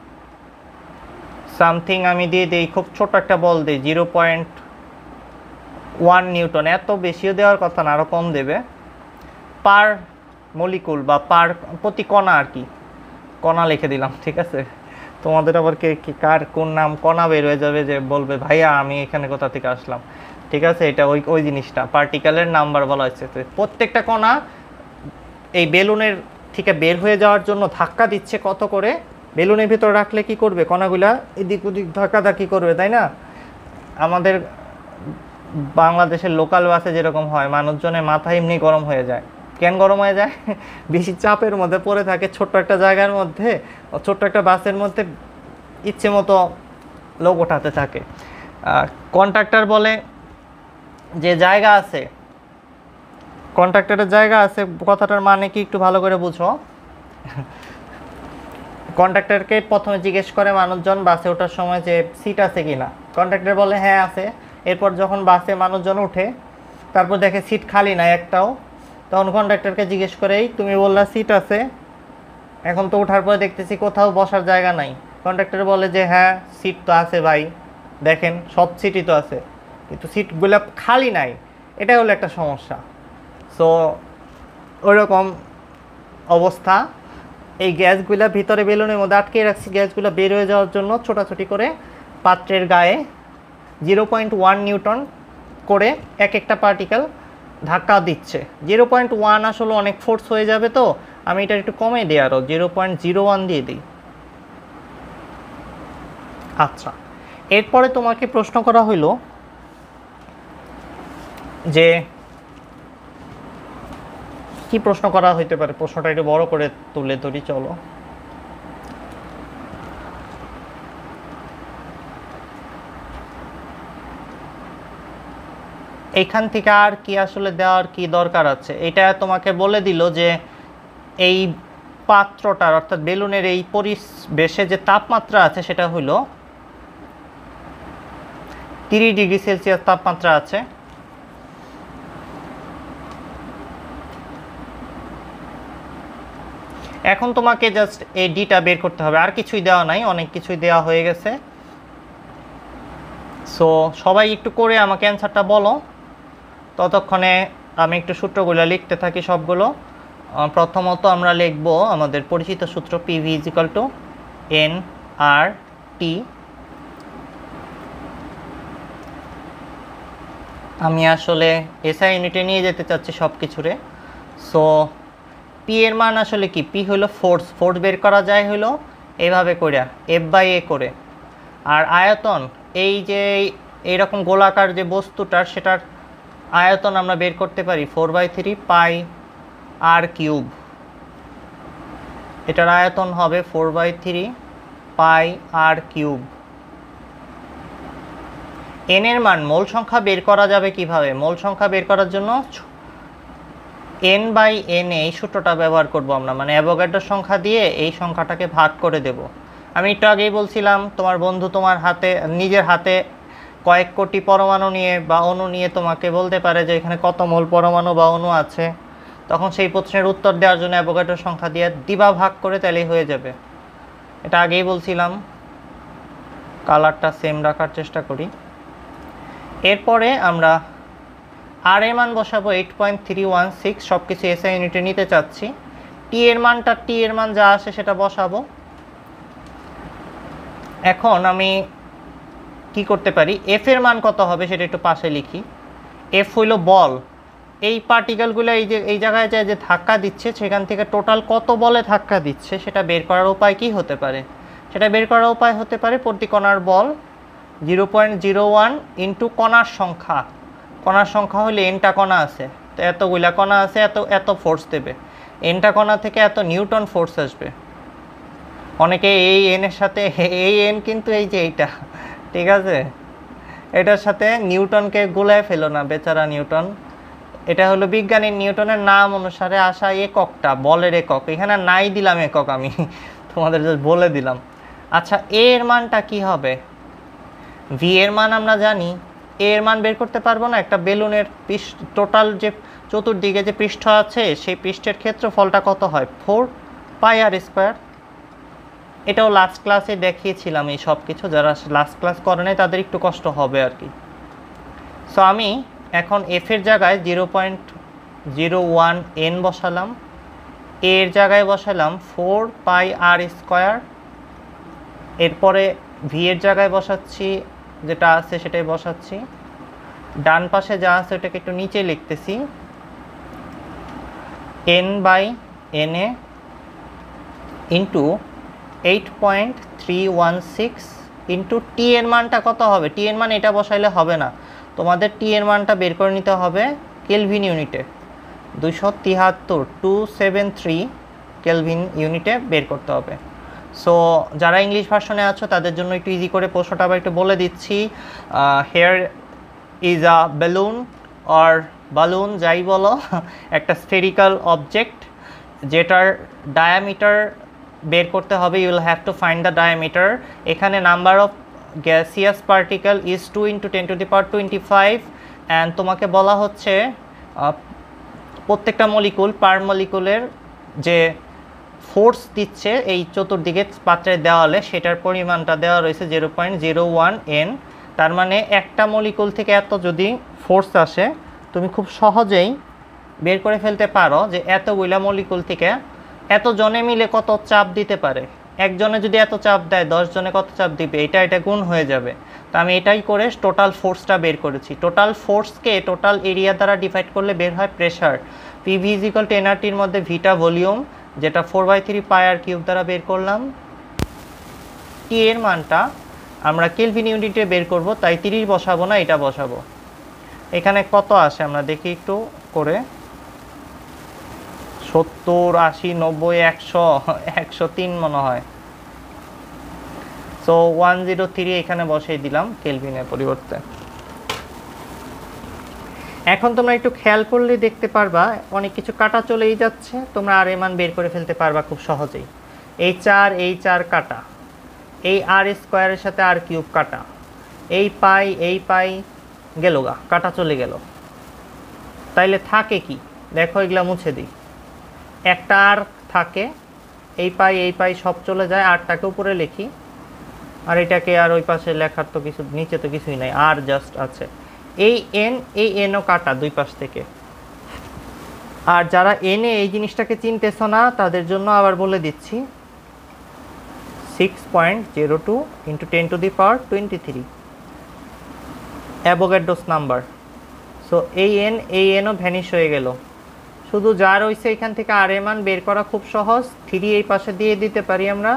সামথিং আমি দিয়ে দিই, খুব ছোট একটা বল দিই জিরো পয়েন্ট ওয়ান নিউটন, এত বেশিও দেওয়ার কথা না, আরও কম দেবে, পার মলিকুল বা পার প্রতি কণা আর কি, কণা লিখে দিলাম, ঠিক আছে। তোমাদের আবার কে কার কোন নাম কণা বের হয়ে যাবে, যে বলবে ভাইয়া আমি এখানে কোথা থেকে আসলাম, ঠিক আছে। এটা ওই ওই জিনিসটা পার্টিকেলের নাম্বার বলা হচ্ছে। তো প্রত্যেকটা কণা এই বেলুনের থেকে বের হয়ে যাওয়ার জন্য ধাক্কা দিচ্ছে কত করে, বেলুনের ভিতর রাখলে কি করবে, কণাগুলা এদিক ওদিক ধাক্কাধাক্কি করবে, তাই না। আমাদের বাংলাদেশের লোকাল বাসে যেরকম হয়, মানুষজনের মাথা এমনি গরম হয়ে যায়। কেন গরম হয়ে যায়? বেশি চাপের মধ্যে পড়ে থাকে, ছোট্ট একটা জায়গার মধ্যে, ছোট্ট একটা বাসের মধ্যে ইচ্ছে মতো লোক ওঠাতে থাকে। কন্ট্রাক্টর বলে যে জায়গা আছে, কন্ট্রাক্টরের জায়গা আছে কথাটার মানে কি একটু ভালো করে বুঝো। কন্ট্রাক্টরকে প্রথমে জিজ্ঞেস করে মানুষজন বাসে ওঠার সময় যে সিট আছে কি না, কন্ট্রাক্টর বলে হ্যাঁ আছে। এরপর যখন বাসে মানুষজন ওঠে, তারপর দেখে সিট খালি নাই একটাও, তখন কন্ট্রাক্টরকে জিজ্ঞেস করেই তুমি বললা সিট আছে, এখন তো ওঠার পরে দেখতেছি কোথাও বসার জায়গা নাই। কন্ট্রাক্টর বলে যে হ্যাঁ সিট তো আছে ভাই, দেখেন সব সিটই তো আছে, কিন্তু সিটগুলো খালি নাই, এটা হলো একটা সমস্যা। সো ওইরকম অবস্থা, এই গ্যাসগুলা ভিতরে বেলুনের মধ্যে আটকে রাখছি, গ্যাসগুলো বের হয়ে যাওয়ার জন্য ছোটাছুটি করে পাত্রের গায়ে জিরো পয়েন্ট ওয়ান নিউটন করে এক একটা পার্টিকেল ধাক্কা দিচ্ছে। জিরো পয়েন্ট ওয়ান আসলে অনেক ফোর্স হয়ে যাবে, তো আমি এটা একটু কমে দিই, আরও জিরো পয়েন্ট জিরো ওয়ান দিয়ে দিই। আচ্ছা, এরপরে তোমাকে প্রশ্ন করা হইল যে কি প্রশ্ন করা হইতে পারে, প্রশ্নটা একটু বড় করে তুলে ধরি, চলো। এইখান থেকে আর কি আসলে দেওয়ার কি দরকার আছে, এটা তোমাকে বলে দিল যে এই পাত্রটার অর্থাৎ বেলুনের এই পরিবেশে যে তাপমাত্রা আছে সেটা হলো তিরিশ ডিগ্রি সেলসিয়াস তাপমাত্রা আছে। এখন তোমাকে জাস্ট এই ডিটা বের করতে হবে, আর কিছুই দেওয়া নাই, অনেক কিছুই দেওয়া হয়ে গেছে। সো সবাই একটু করে আমাকে অ্যান্সারটা বলো, ততক্ষণে আমি একটু সূত্রগুলো লিখতে থাকি সবগুলো। প্রথমত আমরা লিখব আমাদের পরিচিত সূত্র, PV is equal to N R T. আমি আসলে এসআই ইউনিটে নিয়ে যেতে চাচ্ছি সব কিছুরে। সো পি এর মান আসলে কি, পি হলো ফোর্স, ফোর্স বের করা যায় হলো এইভাবে করে এফ বাই এ করে। আর আয়তন, এই যে এইরকম গোলাকার যে বস্তুটার সেটার আয়তন আমরা বের করতে পারি four by three pi R cube. এটার আয়তন হবে four by three pi R cube. N এর মান, মোল সংখ্যা বের করা যাবে কিভাবে, মোল সংখ্যা বের করার জন্য এন বাই এন এই সূত্রটা ব্যবহার করব আমরা, মানে অ্যাভোগাড্রোর সংখ্যা দিয়ে এই সংখ্যাটাকে ভাগ করে দেব। আমি একটু আগেই বলছিলাম তোমার বন্ধু তোমার হাতে নিজের হাতে কয়েক কোটি পরমাণু নিয়ে বা অণু নিয়ে তোমাকে বলতে পারে যে এখানে কত মোল পরমাণু বা অণু আছে, তখন সেই প্রশ্নের উত্তর দেওয়ার জন্য অ্যাভোগাড্রোর সংখ্যা দিয়ে দিবা ভাগ করে তাহলেই হয়ে যাবে। এটা আগেই বলছিলাম, কালারটা সেম রাখার চেষ্টা করি। এরপরে আমরা আর এর মান বসাবো eight point three one six, সব কিছু এসআই ইউনিটে নিতে চাচ্ছি। টি এর মানটা, টি এর মান যা আসে সেটা বসাবো। এখন আমি কি করতে পারি, এফ এর মান কত হবে সেটা একটু পাশে লিখি। এফ হইল বল, এই পার্টিকেলগুলো এই যে এই জায়গায় যায় যে ধাক্কা দিচ্ছে, সেখান থেকে টোটাল কত বলে ধাক্কা দিচ্ছে সেটা বের করার উপায় কি হতে পারে, সেটা বের করার উপায় হতে পারে প্রতি কণার বল zero point zero one into কণার সংখ্যা। কণার সংখ্যা হলে এনটা কণা আছে, তো এতগুলা কণা আছে, এত এত ফোর্স দেবে, এনটা কণা থেকে এত নিউটন ফোর্স আসবে। অনেকে এই এনের সাথে, এই এন কিন্তু এই যে এইটা, ঠিক আছে, এটার সাথে নিউটনকে গোলায় ফেলো না, বেচারা নিউটন। এটা হলো বিজ্ঞানী নিউটনের নাম অনুসারে আসা এককটা, বলের একক, এখানে নাই দিলাম একক, আমি তোমাদের জাস্ট বলে দিলাম। আচ্ছা, এ এর মানটা কি হবে, ভি এর মান আমরা জানি এ এর মান বের করতে পারবো না? একটা বেলুনের পৃষ্ঠ টোটাল যে চতুর্দিকে যে পৃষ্ঠ আছে সেই পৃষ্ঠের ক্ষেত্রফলটা কত হয়? Four pi r square. এটাও লাস্ট ক্লাসে দেখিয়েছিলাম এই সব কিছু, যারা লাস্ট ক্লাস করে নাই তাদের একটু কষ্ট হবে আর কি। সো আমি এখন এফ এর জায়গায় zero point zero one n বসালাম, এর জায়গায় বসালাম ফোর পাই আর স্কোয়ার, এরপরে ভি এর জায়গায় বসাচ্ছি যেটা আছে সেটাই বসাচ্ছি, ডান পাশে যা আছে ওটাকে একটু নিচে লিখতেছি, n by N A into eight point three one six into T এর মানটা কত হবে? টি এর মান এটা বসাইলে হবে না, তোমাদের টি এর মানটা বের করে নিতে হবে কেলভিন ইউনিটে, দুইশো তিয়াত্তর টু সেভেন থ্রি কেলভিন ইউনিটে বের করতে হবে। সো যারা ইংলিশ ভার্সনে আছো তাদের জন্য একটু ইজি করে প্রশ্নটা আবার একটু বলে দিচ্ছি। Here is a balloon or balloon যাই বলো, একটা স্ফেরিক্যাল অবজেক্ট যেটার ডায়ামিটার বের করতে হবে, you will have to find the diameter. এখানে number of gaseous particle is two into ten to the power twenty five, and তোমাকে বলা হচ্ছে প্রত্যেকটা মলিকুল পার মলিকুলের যে ফোর্স দিচ্ছে এই চতুর্দিকে পাত্রের দেওয়ালে সেটার পরিমাণটা দেওয়া রয়েছে zero point zero one n. তার মানে একটা মলিকুল থেকে এত যদি ফোর্স আসে তুমি খুব সহজেই বের করে ফেলতে পারো যে এতগুলা মলিকুল থেকে এত জনে মিলে কত চাপ দিতে পারে। একজনে যদি এত চাপ দেয় দশ জনে কত চাপ দিবে, এটা এটা গুণ হয়ে যাবে। তো আমি এটাই করে টোটাল ফোর্সটা বের করেছি। টোটাল ফোর্সকে টোটাল এরিয়া দ্বারা ডিভাইড করলে বের হয় pressure. PV is equal to এনআরটির মধ্যে ভিটা ভলিউম, যেটা four by three pi R cube দ্বারা বের করলাম। টি এর মানটা আমরা কেলভিন ইউনিটে বের করব, তাই তিরিশ বসাবো না, এটা বসাবো। এখানে কত আসে আমরা দেখি একটু করে, সত্তর আশি নব্বই একশো একশো তিন মনে হয়। সো ওয়ান জিরো থ্রি এখানে বসিয়ে দিলাম কেলভিনের পরিবর্তে। এখন তোমরা একটু খেয়াল করলে দেখতে পারবা অনেক কিছু কাটা চলেই যাচ্ছে, তোমরা আর এর মান বের করে ফেলতে পারবা খুব সহজেই। এই চার এই চার কাটা, এই আর স্কোয়ারের সাথে আর কিউব কাটা, এই পাই এই পাই গেল গা, কাটা চলে গেল। তাইলে থাকে কি দেখো, এগুলা মুছে দিই। একটা আর থাকে, এই পাই এই পাই সব চলে যায়, আরটাকে উপরে লিখি, আর এটাকে আর ওই পাশে লেখার তো কিছু নিচে তো কিছুই নাই, আর জাস্ট আছে। এই এন এই এনও কাটা দুই পাশ থেকে। আর যারা এনে এই জিনিসটাকে চিনতেছ না তাদের জন্য আবার বলে দিচ্ছি, six point zero two into ten to the power twenty three Avogadro's number. So এই এন এই এনও ভ্যানিশ হয়ে গেল, শুধু যা রয়েছে এখান থেকে আর এর মান বের করা খুব সহজ। থ্রি এই পাশে দিয়ে দিতে পারি আমরা,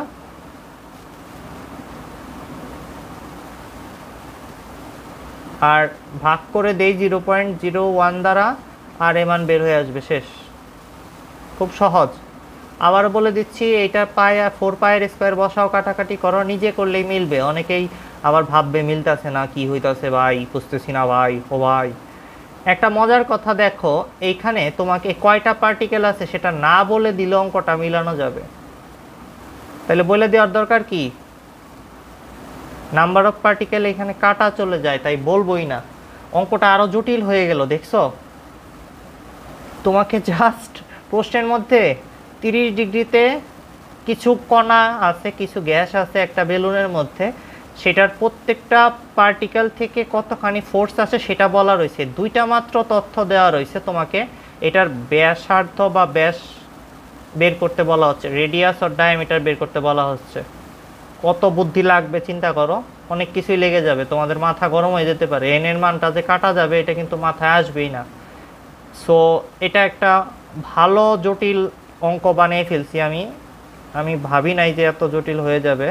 আর ভাগ করে দেই জিরো পয়েন্ট জিরো ওয়ান দ্বারা, আর এর মান বের হয়ে আসবে, শেষ। খুব সহজ। আবার বলে দিচ্ছি, এইটা পাই ফোর পায়ের স্কোয়ার বসাও, কাটাকাটি করো, নিজে করলেই মিলবে। অনেকেই আবার ভাববে মিলতেছে না, কি হইতাছে ভাই, বুঝতেছি না ভাই। ও ভাই, একটা মজার কথা দেখো, এইখানে তোমাকে কয়টা পার্টিকেল আছে সেটা না বলে দিলে অঙ্কটা মিলানো যাবে। তাহলে বলে দেওয়ার দরকার কি, নাম্বার অফ পার্টিকেল এখানে কাটা চলে যায়, তাই বলবোই না। অঙ্কটা আরো জটিল হয়ে গেল, দেখছো? তোমাকে জাস্ট প্রশ্নের মধ্যে তিরিশ ডিগ্রিতে কিছু কণা আছে, কিছু গ্যাস আছে একটা বেলুনের মধ্যে, সেটার প্রত্যেকটা পার্টিকেল থেকে কতখানি ফোর্স আছে সেটা বলা রয়েছে। দুইটা মাত্র তথ্য দেওয়া রয়েছে তোমাকে, এটার ব্যাসার্ধ বা ব্যাস বের করতে বলা হচ্ছে, রেডিয়াস আর ডায়ামিটার বের করতে বলা হচ্ছে। কত বুদ্ধি লাগবে চিন্তা করো, অনেক কিছুই লেগে যাবে, তোমাদের মাথা গরম হয়ে যেতে পারে। এন এর মানটা যে কাটা যাবে এটা কিন্তু মাথায় আসবেই না। সো এটা একটা ভালো জটিল অঙ্ক বানিয়ে ফেলছি আমি আমি ভাবি নাই যে এত জটিল হয়ে যাবে,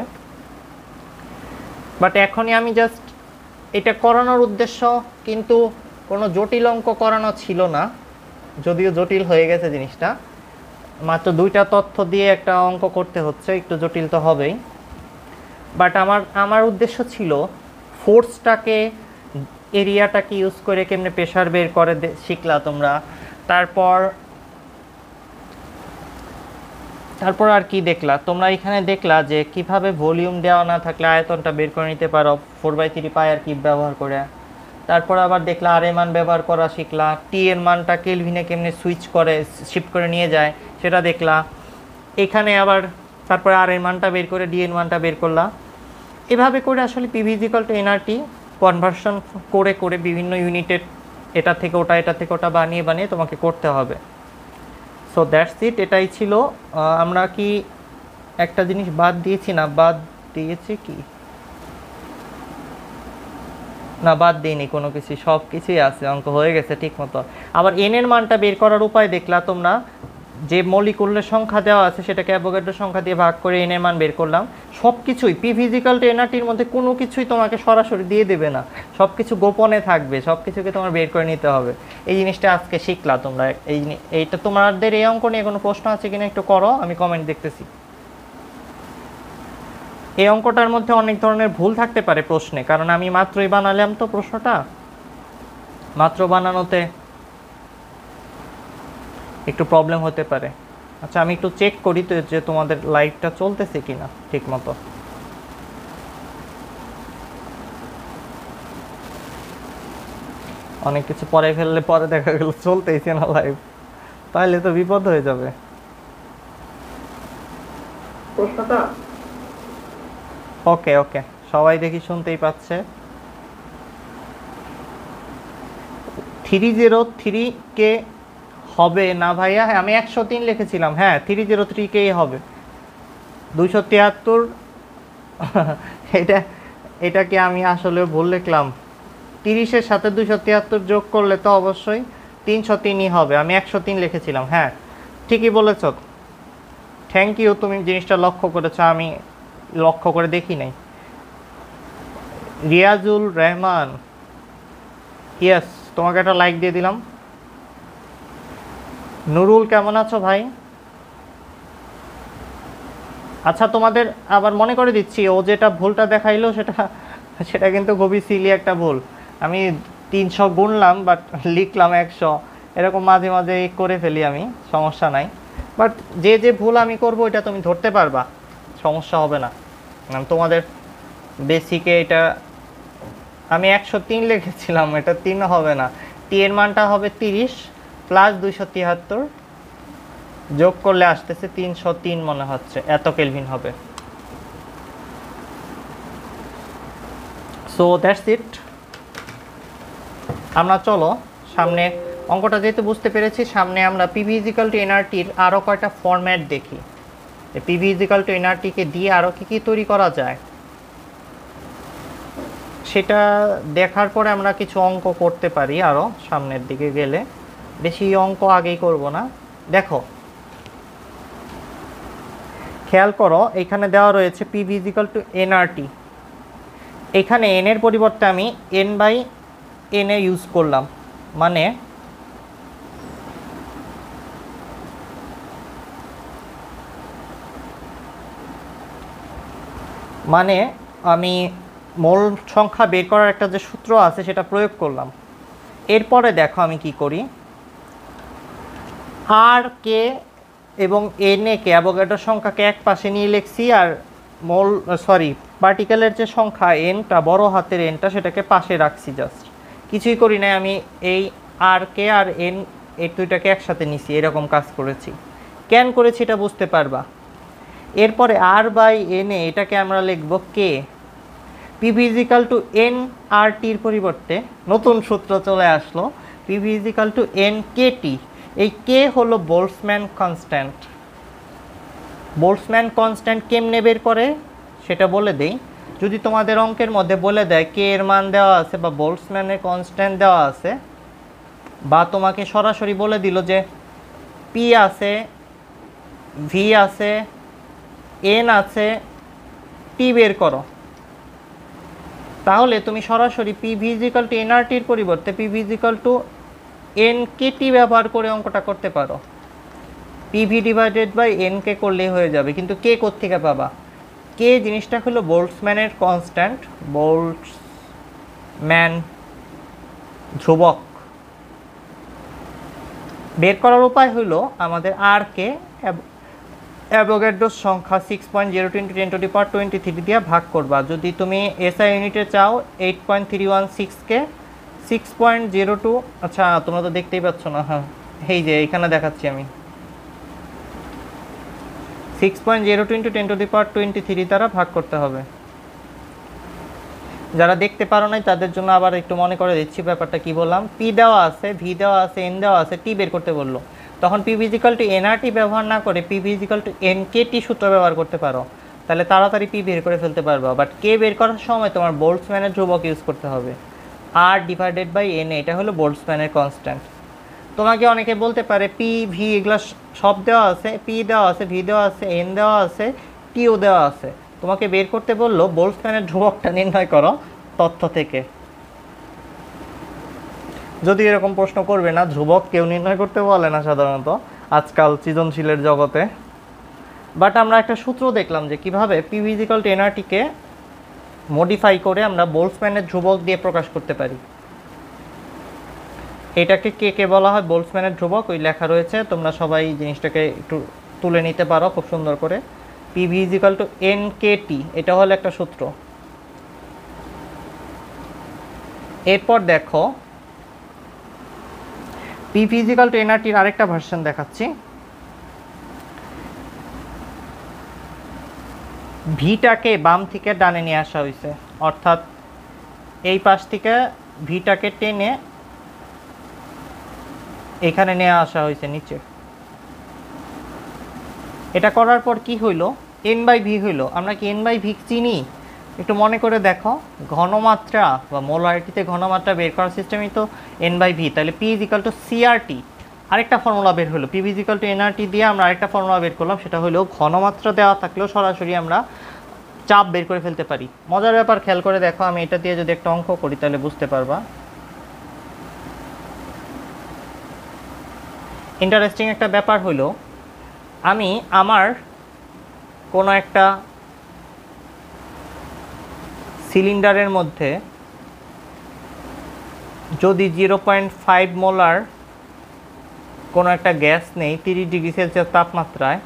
বাট এখনই আমি জাস্ট এটা করানোর উদ্দেশ্য কিন্তু কোনো জটিল অঙ্ক করানো ছিল না, যদিও জটিল হয়ে গেছে জিনিসটা। মাত্র দুইটা তথ্য দিয়ে একটা অঙ্ক করতে হচ্ছে, একটু জটিল তো হবেই। বাট আমার আমার উদ্দেশ্য ছিল ফোর্সটাকে, এরিয়াটাকে ইউজ করে কেমনে প্রেশার বের করে শিখলা তোমরা। তারপর তারপর আর কি দেখলা তোমরা, এখানে দেখলা যে কিভাবে ভলিউম দেওয়া না থাকলে আয়তনটা বের করে নিতে পারো four by three pi R cube ব্যবহার করে। তারপর আবার দেখলা আর এর মান ব্যবহার করা শিখলা, টি এর মানটা কেলভিনে কেমনে সুইচ করে শিফট করে নিয়ে যায় সেটা দেখলা। এখানে আবার তারপরে আর এর মানটা বের করে ডি এর মানটা বের করলা। এভাবে করে আসলে P V is equal to NRT conversion করে করে বিভিন্ন ইউনিটের এটা থেকে ওটা এটা থেকে ওটা বানিয়ে বানিয়ে তোমাকে করতে হবে। সো দ্যাটস ইট, এটাই ছিল। আমরা কি একটা জিনিস বাদ দিয়েছি? না বাদ দিয়েছি কি না, বাদ দিইনি কোনো কিছু, সব কিছুই আছে, অঙ্ক হয়ে গেছে ঠিক মতো। আবার এন এর মানটা বের করার উপায় দেখলা তোমরা, যে মলিকুলের সংখ্যা দেওয়া আছে সেটাকে অ্যাভোগাড্রোর সংখ্যা দিয়ে ভাগ করে এন এর মান বের করলাম। সব কিছুই পি ফিজিক্যাল টু এনআরটির মধ্যে কোনো কিছুই তোমাকে সরাসরি দিয়ে দেবে না, সব কিছু গোপনে থাকবে, সব কিছুকে তোমার বের করে নিতে হবে। এই জিনিসটা আজকে শিখলা তোমরা। এই এইটা তোমাদের এই অঙ্ক নিয়ে কোনো প্রশ্ন আছে কিনা একটু করো, আমি কমেন্ট দেখতেছি। এই অঙ্কটার মধ্যে অনেক ধরনের ভুল থাকতে পারে প্রশ্নে, কারণ আমি মাত্রই বানালাম তো প্রশ্নটা, মাত্র বানানোতে একটু প্রবলেম হতে পারে। আচ্ছা আমি একটু চেক করি তো যে তোমাদের লাইভটা চলতেছে কিনা ঠিক মতো। অনেক কিছু পরে ফেললে পরে দেখা গেল চলতেইছে না লাইভ, তাহলে তো বিপদ হয়ে যাবে। প্রশ্নটা ওকে ওকে, সবাই দেখি শুনতেই পাচ্ছে। থ্রি জিরো থ্রি কে হবে না ভাইয়া? হ্যাঁ আমি একশো তিন লিখেছিলাম, হ্যাঁ থ্রি জিরো থ্রি কেই হবে। দুইশো তিয়াত্তর এটা এটাকে আমি আসলে ভুল লিখলাম, তিরিশের সাথে দুইশো তিয়াত্তর যোগ করলে তো অবশ্যই তিনশো তিনই হবে, আমি একশো তিন লিখেছিলাম। হ্যাঁ ঠিকই বলেছ, থ্যাংক ইউ, তুমি জিনিসটা লক্ষ্য করেছো, আমি লক্ষ্য করে দেখি নাই। রিয়াজুল রহমান, ইয়েস তোমাকে একটা লাইক দিয়ে দিলাম। নুরুল কেমন আছো ভাই? আচ্ছা তোমাদের আবার মনে করে দিচ্ছি, ও যেটা ভুলটা দেখাইলো সেটা সেটা কিন্তু খুবই সিলি একটা ভুল। আমি তিনশো গুনলাম বাট লিখলাম একশো, এরকম মাঝে মাঝে করে ফেলি আমি, সমস্যা নাই। বাট যে যে ভুল আমি করব এটা তুমি ধরতে পারবা, সমস্যা হবে না। তোমাদের বেসিকে এটা আমি একশো তিন লিখেছিলাম, এটা তিন হবে না, টি এর মানটা হবে তিরিশ প্লাস দুইশো তিয়াত্তর যোগ করলে আসতেছে তিনশো তিন মনে হচ্ছে, এত কেলভিন হবে। So that's it. আমরা চলো সামনে অঙ্কটা যেহেতু বুঝতে পেরেছি, সামনে আমরা পিভি ইজিক্যাল টু এনআরটির আরও কয়টা ফরম্যাট দেখি। পিভি ইজিক্যাল টু এনআরটিকে দিয়ে আরও কী কী তৈরি করা যায় সেটা দেখার পরে আমরা কিছু অঙ্ক করতে পারি আরও সামনের দিকে গেলে, বেশি অঙ্ক আগেই করব না। দেখো খেয়াল করো, এখানে দেওয়া রয়েছে পিভি ইজিক্যাল টু এনআরটি, এখানে এন এর পরিবর্তে আমি N by N A use করলাম, মানে মানে আমি মোল সংখ্যা বের করার একটা যে সূত্র আছে সেটা প্রয়োগ করলাম। এরপরে দেখো আমি কি করি, আর কে এবং এন এ কে অ্যাভোগাড্রোর সংখ্যাকে এক পাশে নিয়ে লিখছি, আর মোল সরি পার্টিকেলের যে সংখ্যা এনটা বড় হাতের এনটা সেটাকে পাশে রাখছি, জাস্ট কিছুই করি নাই। আমি এই আর কে আর এন এই দুইটাকে একসাথে নিছি, এরকম কাজ করেছি। কেন করেছি এটা বুঝতে পারবা। এরপরে আর বাই এন এ এটাকে আমরা লিখব K, PV is equal to N R টির পরিবর্তে নতুন সূত্র চলে আসলো, PV is equal to N K T. এই কে হলো বোল্টজম্যান কনস্ট্যান্ট। বোল্টজম্যান কনস্ট্যান্ট কেমনে বের করে সেটা বলে দেই। যদি তোমাদের অঙ্কের মধ্যে বলে দেয় কে এর মান দেওয়া আছে বা বোল্টজম্যানের কনস্ট্যান্ট দেওয়া আছে, বা তোমাকে সরাসরি বলে দিল যে পি আছে, ভি আছে, এন আছে, টি বের করো, তাহলে তুমি সরাসরি পি ভি ইজিক্যাল টু এনআরটির পরিবর্তে P V is equal to N K T ব্যবহার করে অঙ্কটা করতে পারো। PV divided by N K করলেই হয়ে যাবে। কিন্তু কে কোত্থেকে পাবা? কে জিনিসটা হলো বোল্টজম্যানের কনস্ট্যান্ট, বোল্টজম্যান ধ্রুবক। বের করার উপায় হলো আমাদের আর কে অ্যাভোগাড্রোর সংখ্যা six point zero two into ten to the power twenty three দিয়ে ভাগ করবা। যদি তুমি এসআই ইউনিটে চাও এইট পয়েন্ট থ্রি ওয়ান সিক্সকে সিক্স পয়েন্ট জিরো টু, আচ্ছা তোমরা তো দেখতেই পাচ্ছ না, হ্যাঁ এই যে এখানে দেখাচ্ছি আমি, six point zero two into ten to the power twenty three দ্বারা ভাগ করতে হবে। যারা দেখতে পারো নাই তাদের জন্য আবার একটু মনে করে দিচ্ছি ব্যাপারটা কি বললাম। পি দেওয়া আছে, ভি দেওয়া আছে, এন দেওয়া আছে, টি বের করতে বললো, তখন পি ফিজিক্যাল টু এনআরটি ব্যবহার না করে P V is equal to N K T সূত্র ব্যবহার করতে পারো, তাহলে তাড়াতাড়ি পি বের করে ফেলতে পারবো। বাট কে বের করার সময় তোমার বোল্টজম্যানের ধ্রুবক ইউজ করতে হবে, আর ডিভাইডেড বাই এন, এটা হলো বোল্টজম্যানের কনস্ট্যান্ট। তোমাকে অনেকে বলতে পারে পি ভি এগুলো সব দেওয়া আছে, পি দেওয়া আছে, ভি দেওয়া আছে, এন দেওয়া আছে, টিও দেওয়া আছে, তোমাকে বের করতে বললো বোল্টজম্যানের ধ্রুবকটা নির্ণয় করো তথ্য থেকে। যদি এরকম প্রশ্ন করবে না, ধ্রুবক কেউ নির্ণয় করতে বলে না সাধারণত আজকাল সৃজনশীলের জগতে। বাট আমরা একটা সূত্র দেখলাম যে কিভাবে পি ফিজিক্যাল টু এনআরটিকে মডিফাই করে আমরা বোল্টজম্যানের ধ্রুবক দিয়ে প্রকাশ করতে পারি। এটাকে কে কে বলা হয়, বোল্টজম্যানের ধ্রুবক, ওই লেখা রয়েছে, তোমরা সবাই জিনিসটাকে একটু তুলে নিতে পারো খুব সুন্দর করে। P V is equal to N K T, এটা হলো একটা সূত্র। এরপর দেখো পি ফিজিক্যাল টু এনআরটির আরেকটা ভার্সন দেখাচ্ছি। ভিটাকে বাম থেকে ডানে নিয়ে আসা হয়েছে, অর্থাৎ এই পাশ থেকে ভিটাকে টেনে এখানে নিয়ে আসা হয়েছে নিচে। এটা করার পর কি হইল, এন বাই ভি হইল। আমরা কি এন বাই ভি চিনি? একটু মনে করে দেখো, ঘনমাত্রা বা মোলারিটিতে ঘনমাত্রা বের করার সিস্টেমই তো এন বাই ভি। তাহলে P is equal to CRT, আরেকটা ফর্মুলা বের হলো। P is equal to NRT দিয়ে আমরা আরেকটা ফর্মুলা বের করলাম, সেটা হলো ঘনমাত্রা দেওয়া থাকলেও সরাসরি আমরা চাপ বের করে ফেলতে পারি। মজার ব্যাপার, খেয়াল করে দেখো, আমি এটা দিয়ে যদি একটা অঙ্ক করি তাহলে বুঝতে পারবা। ইন্টারেস্টিং একটা ব্যাপার হলো, আমি আমার কোনো একটা সিলিন্ডারের মধ্যে যদি জিরো পয়েন্ট ফাইভ মোলার কোনো একটা গ্যাস নেই তিরিশ ডিগ্রি সেলসিয়াস তাপমাত্রায়,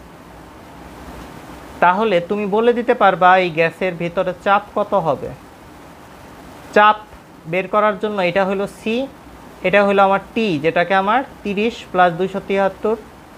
তাহলে তুমি বলে দিতে পারবা এই গ্যাসের ভেতরে চাপ কত হবে। চাপ বের করার জন্য এটা হলো সি, এটা হলো আমার টি, যেটাকে আমার তিরিশ প্লাস দুইশো তিয়াত্তর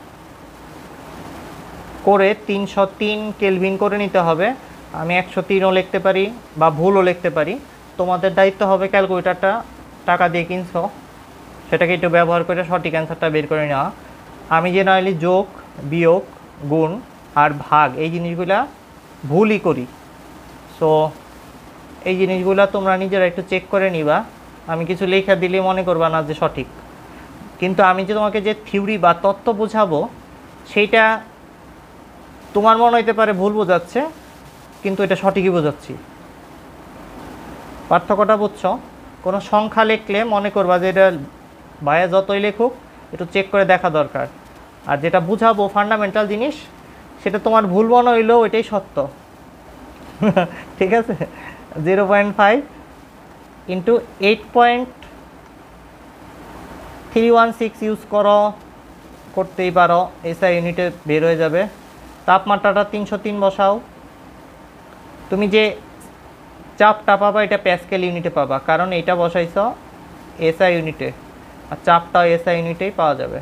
করে তিনশো তিন কেলভিন করে নিতে হবে। আমি একশো তিনও লিখতে পারি বা ভুলও লিখতে পারি, তোমাদের দায়িত্ব হবে ক্যালকুলেটারটা টাকা দিয়ে কিনছো সেটাকে একটু ব্যবহার করে সঠিক অ্যান্সারটা বের করে নেওয়া। আমি জেনারেলি যোগ, বিয়োগ, গুণ আর ভাগ এই জিনিসগুলা ভুলই করি। সো এই জিনিসগুলো তোমরা নিজেরা একটু চেক করে নিবা। আমি কিছু লেখা দিলে মনে করবা না যে সঠিক, কিন্তু আমি যে তোমাকে যে থিওরি বা তত্ত্ব বোঝাবো সেইটা তোমার মনে হইতে পারে ভুল বোঝাচ্ছে, কিন্তু এটা সঠিকই বোঝাচ্ছি। পার্থক্যটা বুঝছো? কোনো সংখ্যা লিখলে মনে করবা যে এটা ভাইয়া যতই লেখুক একটু চেক করে দেখা দরকার, আর যেটা বুঝাবো ফান্ডামেন্টাল জিনিস সেটা তোমার ভুল মনে হইলেও এটাই সত্য। ঠিক আছে, zero point five into eight point three one six use করো, করতেই পারো, এসআই ইউনিটে বের হয়ে যাবে। তাপমাত্রাটা তিনশো তিন বসাও, তুমি যে চাপটা পাবা এটা প্যাসকেল ইউনিটে পাবা, কারণ এটা বসাইছ এসআই ইউনিটে, আর চাপটাও এসআই ইউনিটেই পাওয়া যাবে।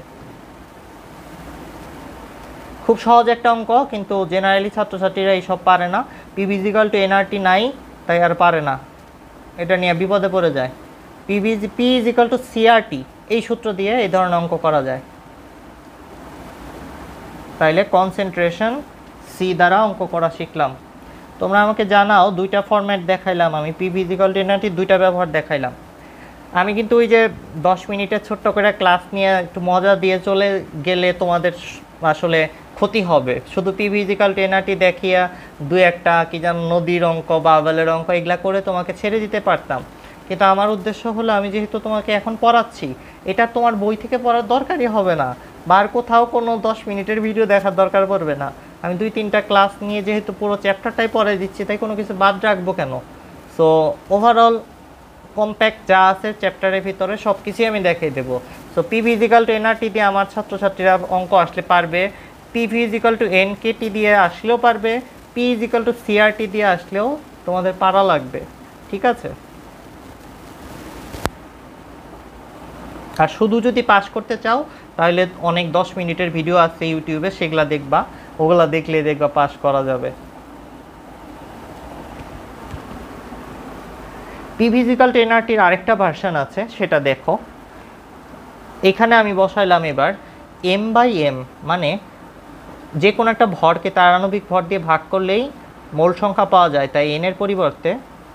খুব সহজ একটা অঙ্ক, কিন্তু জেনারেলি ছাত্রছাত্রীরা এইসব পারে না। পি ফিজিক্যাল টু এনআরটি নাই তাই আর পারে না, এটা নিয়ে বিপদে পড়ে যায়। P P is equal to CRT, এই সূত্র দিয়ে এই ধরনের অঙ্ক করা যায়। তাইলে কনসেন্ট্রেশন সি দ্বারা অঙ্ক করা শিখলাম। তোমরা আমাকে জানাও, দুইটা ফরম্যাট দেখাইলাম আমি, পি ফিজিক্যাল টু এনআরটি দুইটা ব্যবহার দেখাইলাম। আমি কিন্তু ওই যে দশ মিনিটের ছোট্ট করে ক্লাস নিয়ে একটু মজা দিয়ে চলে গেলে তোমাদের আসলে ক্ষতি হবে। শুধু পি ফিজিক্যাল টু এনআরটি দেখিয়া দুই একটা কি যেন নদীর অঙ্ক বা আবেলের অঙ্ক এগুলা করে তোমাকে ছেড়ে দিতে পারতাম, কিন্তু আমার উদ্দেশ্য হলো আমি যেহেতু তোমাকে এখন পড়াচ্ছি, এটা তোমার বই থেকে পড়ার দরকারই হবে না, বা আর কোথাও কোনো দশ মিনিটের ভিডিও দেখার দরকার পড়বে না। আমি দুই তিনটা ক্লাস নিয়ে যেহেতু পুরো চ্যাপ্টারটাই পড়ে দিচ্ছি, তাই কোনো কিছু বাদ রাখবো কেন। সো ওভারঅল কম্প্যাক্ট যা আছে চ্যাপ্টারের ভিতরে সব কিছুই আমি দেখিয়ে দেবো। So P V is equal to NRT দিয়ে আমার ছাত্রছাত্রীরা অঙ্ক আসলে পারবে, পি ফিজিক্যাল টু এনকেটি দিয়ে আসলেও পারবে, পি ইজিক্যাল টু সিআরটি দিয়ে আসলেও তোমাদের পারা লাগবে। ঠিক আছে? আর শুধু যদি পাস করতে চাও তাহলে অনেক দশ মিনিটের ভিডিও আছে ইউটিউবে, সেগুলা দেখবা, ওগুলা দেখলে দেখবা পাস করা যাবে। পি ফিজিক্যাল টু এনআরটির আরেকটা ভার্সন আছে, সেটা দেখো। এখানে আমি বসাইলাম এবার এম বাই এম, মানে যে কোনো একটা ভরকে তার আণবিক ভর দিয়ে ভাগ করলেই মোল সংখ্যা পাওয়া যায়, তাই এন এর পরিবর্তে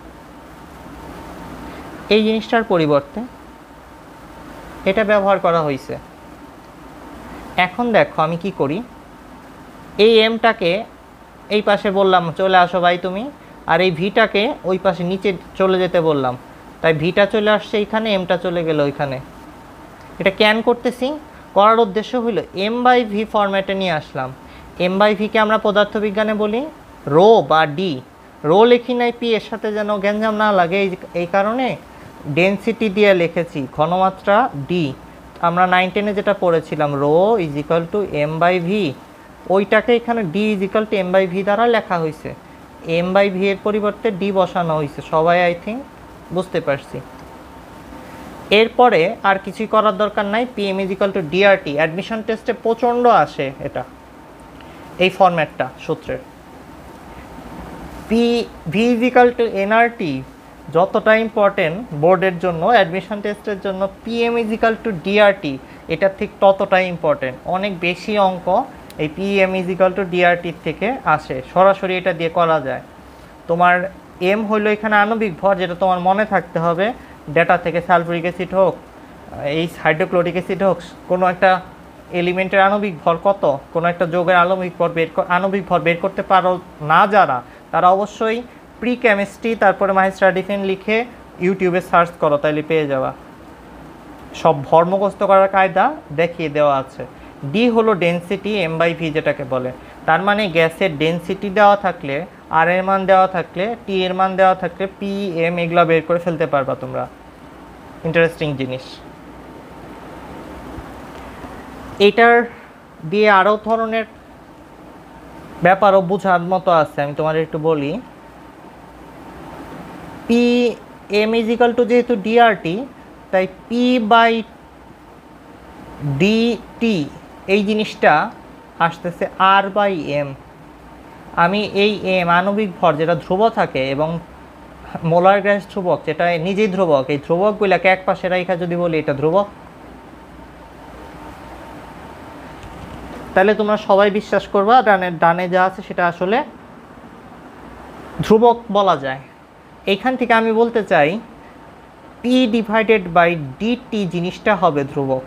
এই জিনিসটার পরিবর্তে এটা ব্যবহার করা হয়েছে। এখন দেখো আমি কি করি, এই এমটাকে এই পাশে বললাম চলে আসো ভাই তুমি, আর এই ভিটাকে ওই পাশে নিচে চলে যেতে বললাম, তাই ভিটা চলে আসছে এইখানে, এমটা চলে গেল ওইখানে। এটা ক্যান করতেছি, করার উদ্দেশ্য হইল এম বাই ভি ফরম্যাটে নিয়ে আসলাম। এম বাই ভিকে আমরা পদার্থবিজ্ঞানে বলি রো বা ডি। রো লিখি নাই পি, এর সাথে যেন গ্যাঞ্জাম না লাগে এই কারণে ডেনসিটি দিয়ে লিখেছি, ঘনমাত্রা ডি। আমরা নাইন টেনে যেটা পড়েছিলাম rho is equal to M by V, ওইটাকে এখানে D is equal to M by V দ্বারা লেখা হয়েছে। এম বাই ভি এর পরিবর্তে ডি বসানো হয়েছে, সবাই আই থিঙ্ক বুঝতে পারছি। এরপরে আর কিছুই করার দরকার নাই, P M is equal to DRT. Admission টেস্টে প্রচণ্ড আসে এটা, এই ফরম্যাটটা সূত্রের। P V is equal to NRT যতটা ইম্পর্টেন্ট বোর্ডের জন্য, অ্যাডমিশন টেস্টের জন্য P M is equal to DRT এটা ঠিক ততটাই ইম্পর্টেন্ট। অনেক বেশি অঙ্ক এই P M is equal to ডিআরটির থেকে আসে, সরাসরি এটা দিয়ে করা যায়। তোমার এম হইলো এখানে আণবিক ভর, যেটা তোমার মনে থাকতে হবে। ডেটা থেকে সালফুরিক অ্যাসিড হোক, এই হাইড্রোক্লোরিক অ্যাসিড হোক, কোনো একটা এলিমেন্টের আণবিক ভর কত, কোনো একটা যৌগের আণবিক ভর বের আণবিক ভর বের করতে পারো না যারা, তারা অবশ্যই প্রি কেমিস্ট্রি তারপরে মাহিস্ট্রা ডিফিন লিখে ইউটিউবে সার্চ করো, তাইলে পেয়ে যাওয়া। সব ভর মুখস্থ করার কায়দা দেখিয়ে দেওয়া আছে। ডি হলো ডেনসিটি, এম বাই ভি যেটাকে বলে। তার মানে গ্যাসের ডেনসিটি দেওয়া থাকলে, আর এর মান দেওয়া থাকলে, টি এর মান দেওয়া থাকলে পি এম এগুলো বের করে ফেলতে পারবা তোমরা। ইন্টারেস্টিং জিনিস। এইটার দিয়ে আরও ধরনের ব্যাপারও বোঝার মতো আছে, আমি তোমাদের একটু বলি। P M is equal to যেহেতু ডিআরটি, তাই পি বাই ডিটি এই জিনিসটা আসতেছে আর বাই এম। আমি এই এম আণবিক ভর যেটা ধ্রুব থাকে এবং মোলার গ্যাস ধ্রুবক যেটা নিজেই ধ্রুবক, এই ধ্রুবকগুলোকে এক পাশে রাখা যদি বলি এটা ধ্রুবক, তাহলে তোমরা সবাই বিশ্বাস করবা ডানে ডানে যা আছে সেটা আসলে ধ্রুবক বলা যায়। এইখান থেকে আমি বলতে চাই পি ডিভাইডেড বাই ডিটি জিনিসটা হবে ধ্রুবক।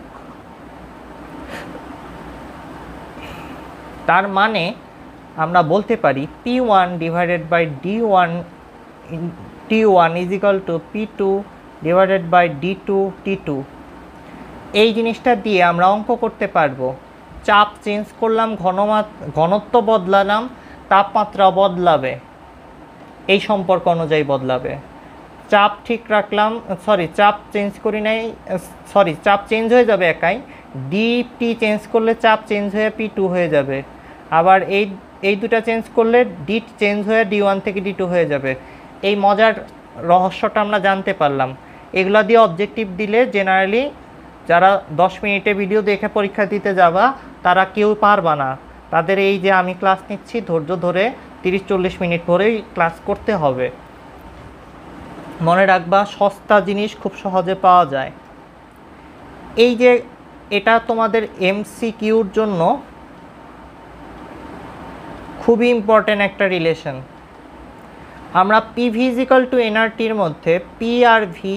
তার মানে আমরা বলতে পারি P one divided by D one T one is equal to P two divided by D two T two. এই জিনিসটা দিয়ে আমরা অঙ্ক করতে পারবো। চাপ চেঞ্জ করলাম, ঘনমাত ঘনত্ব বদলালাম, তাপমাত্রা বদলাবে, এই সম্পর্ক অনুযায়ী বদলাবে। চাপ ঠিক রাখলাম, সরি চাপ চেঞ্জ করি নাই, সরি চাপ চেঞ্জ হয়ে যাবে একাই, ডিটি চেঞ্জ করলে চাপ চেঞ্জ হয়ে পি টু হয়ে যাবে। আবার এই এই দুটা চেঞ্জ করলে ডি চেঞ্জ হয়ে ডি ওয়ান থেকে ডি টু হয়ে যাবে। এই মজার রহস্যটা আমরা জানতে পারলাম। এগুলা দিয়ে অবজেক্টিভ দিলে জেনারেলি যারা দশ মিনিটে ভিডিও দেখে পরীক্ষা দিতে যাবা তারা কেউ পারবা না। তাদের এই যে আমি ক্লাস নিচ্ছি ধৈর্য ধরে তিরিশ চল্লিশ মিনিট ধরেই ক্লাস করতে হবে। মনে রাখবা সস্তা জিনিস খুব সহজে পাওয়া যায়। এই যে এটা তোমাদের এমসিকিউর জন্য খুবই ইম্পর্টেন্ট একটা রিলেশন। আমরা পি ভি ইজিক্যাল টু এনআরটির মধ্যে পি আর ভি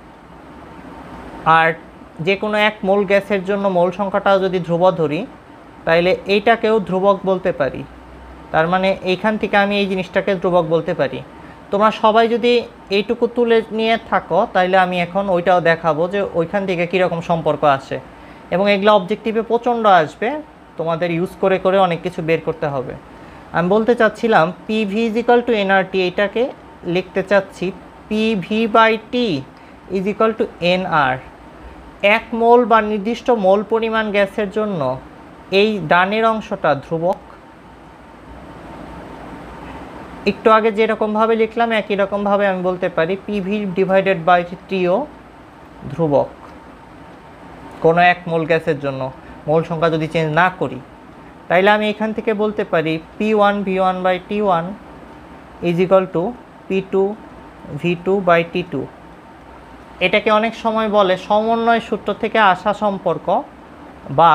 আর যে কোনো এক মোল গ্যাসের জন্য মোল সংখ্যাটাও যদি ধ্রুব ধরি তাইলে এইটাকেও ধ্রুবক বলতে পারি। তার মানে এইখান থেকে আমি এই জিনিসটাকে ধ্রুবক বলতে পারি। তোমরা সবাই যদি এইটুকু তুলে নিয়ে থাকো তাইলে আমি এখন ওইটাও দেখাবো যে ওইখান থেকে কীরকম সম্পর্ক আসে, এবং এগুলো অবজেক্টিভে প্রচণ্ড আসবে, তোমাদের ইউজ করে করে অনেক কিছু বের করতে হবে। আমি বলতে চাচ্ছিলাম P V is equal to NRT, এইটাকে লিখতে চাচ্ছি P V by T is equal to N R. এক মোল বা নির্দিষ্ট মোল পরিমাণ গ্যাসের জন্য এই ডানের অংশটা ধ্রুবক। একটু আগে যেরকমভাবে লিখলাম একই রকমভাবে আমি বলতে পারি পি ভি ডিভাইডেড বাই টিও ধ্রুবক। কোনো এক মোল গ্যাসের জন্য মোল সংখ্যা যদি চেঞ্জ না করি, তাইলে আমি এখান থেকে বলতে পারি P one V one by T one is equal to P two V two by T two. এটাকে অনেক সময় বলে সমন্বয় সূত্র থেকে আসা সম্পর্ক, বা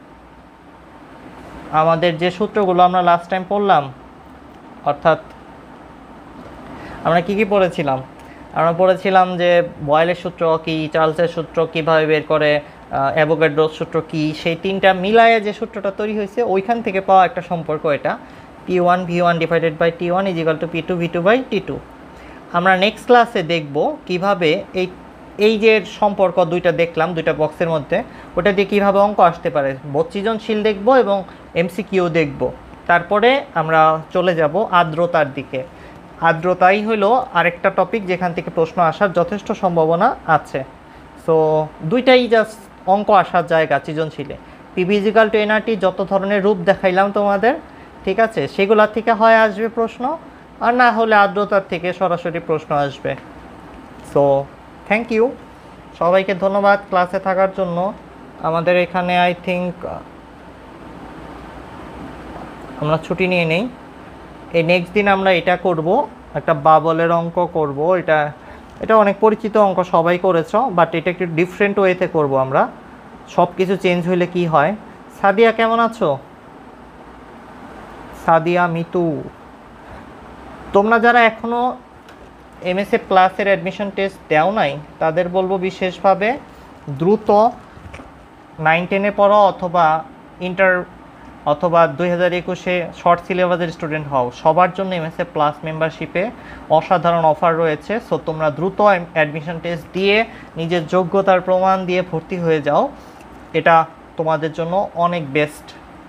আমাদের যে সূত্রগুলো আমরা লাস্ট টাইম পড়লাম, অর্থাৎ আমরা কি কি পড়েছিলাম? আমরা পড়েছিলাম যে বয়েলের সূত্র কি, চার্লসের সূত্র কিভাবে বের করে, অ্যাভোগাড্রোর সূত্র কি, সেই তিনটা মিলায়ে যে সূত্রটা তৈরি হয়েছে ওইখান থেকে পাওয়া একটা সম্পর্ক এটা, P one V one divided by T one is equal to P two V two by T two. আমরা নেক্সট ক্লাসে দেখব কিভাবে এই এই যে সম্পর্ক দুইটা দেখলাম দুইটা বক্সের মধ্যে, ওটা দিয়ে কীভাবে অঙ্ক আসতে পারে। বোধ সৃজনশীল দেখব এবং এমসিকিউ দেখব। তারপরে আমরা চলে যাব আর্দ্রতার দিকে। আর্দ্রতাই হলো আরেকটা টপিক যেখান থেকে প্রশ্ন আসার যথেষ্ট সম্ভাবনা আছে। সো দুইটাই জাস্ট অঙ্ক আসার জায়গা সৃজনশীলে। পিভিজিক্যাল টু এনআরটি যত ধরনের রূপ দেখাইলাম তোমাদের, ঠিক আছে, সেগুলোর থেকে হয় আসবে প্রশ্ন, আর না হলে আর্দ্রতার থেকে সরাসরি প্রশ্ন আসবে। সো থ্যাংক ইউ, সবাইকে ধন্যবাদ ক্লাসে থাকার জন্য। আমাদের এখানে আই থিঙ্ক আমরা ছুটি নিয়ে নেই। এই নেক্সট দিন আমরা এটা করব, একটা বাবলের অঙ্ক করব। এটা এটা অনেক পরিচিত অঙ্ক, সবাই করেছ, বাট এটা একটু ডিফারেন্ট ওয়েতে করব আমরা। সব কিছু চেঞ্জ হইলে কি হয়। সাদিয়া কেমন আছো? সাদিয়া, মিতু, তোমরা যারা এখনও এমএসএ প্লাসের অ্যাডমিশন টেস্ট দেও নাই তাদের বলবো বিশেষভাবে দ্রুত নাইন টেনে পড়ো, অথবা ইন্টার অথবা দুই হাজার একুশে শর্ট সিলেবাসের স্টুডেন্ট হও। সবার জন্য এমএসএ প্লাস মেম্বারশিপে অসাধারণ অফার রয়েছে। সো তোমরা দ্রুত অ্যাডমিশন টেস্ট দিয়ে নিজের যোগ্যতার প্রমাণ দিয়ে ভর্তি হয়ে যাও, এটা তোমাদের জন্য অনেক বেস্ট।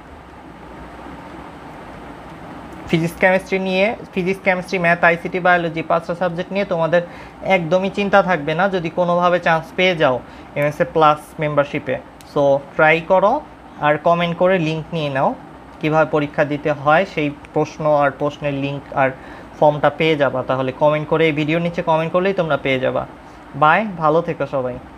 ফিজিক্স কেমিস্ট্রি নিয়ে, physics chemistry math ICT biology পাঁচটা সাবজেক্ট নিয়ে তোমাদের একদমই চিন্তা থাকবে না যদি কোনোভাবে চান্স পেয়ে যাও এমএসএ প্লাস মেম্বারশিপে। সো ট্রাই করো, আর কমেন্ট করে লিঙ্ক নিয়ে নাও কীভাবে পরীক্ষা দিতে হয়, সেই প্রশ্ন আর প্রশ্নের লিঙ্ক আর ফর্মটা পেয়ে যাবা। তাহলে কমেন্ট করে, এই ভিডিওর নিচে কমেন্ট করলেই তোমরা পেয়ে যাবা। বাই, ভালো থেকো সবাই।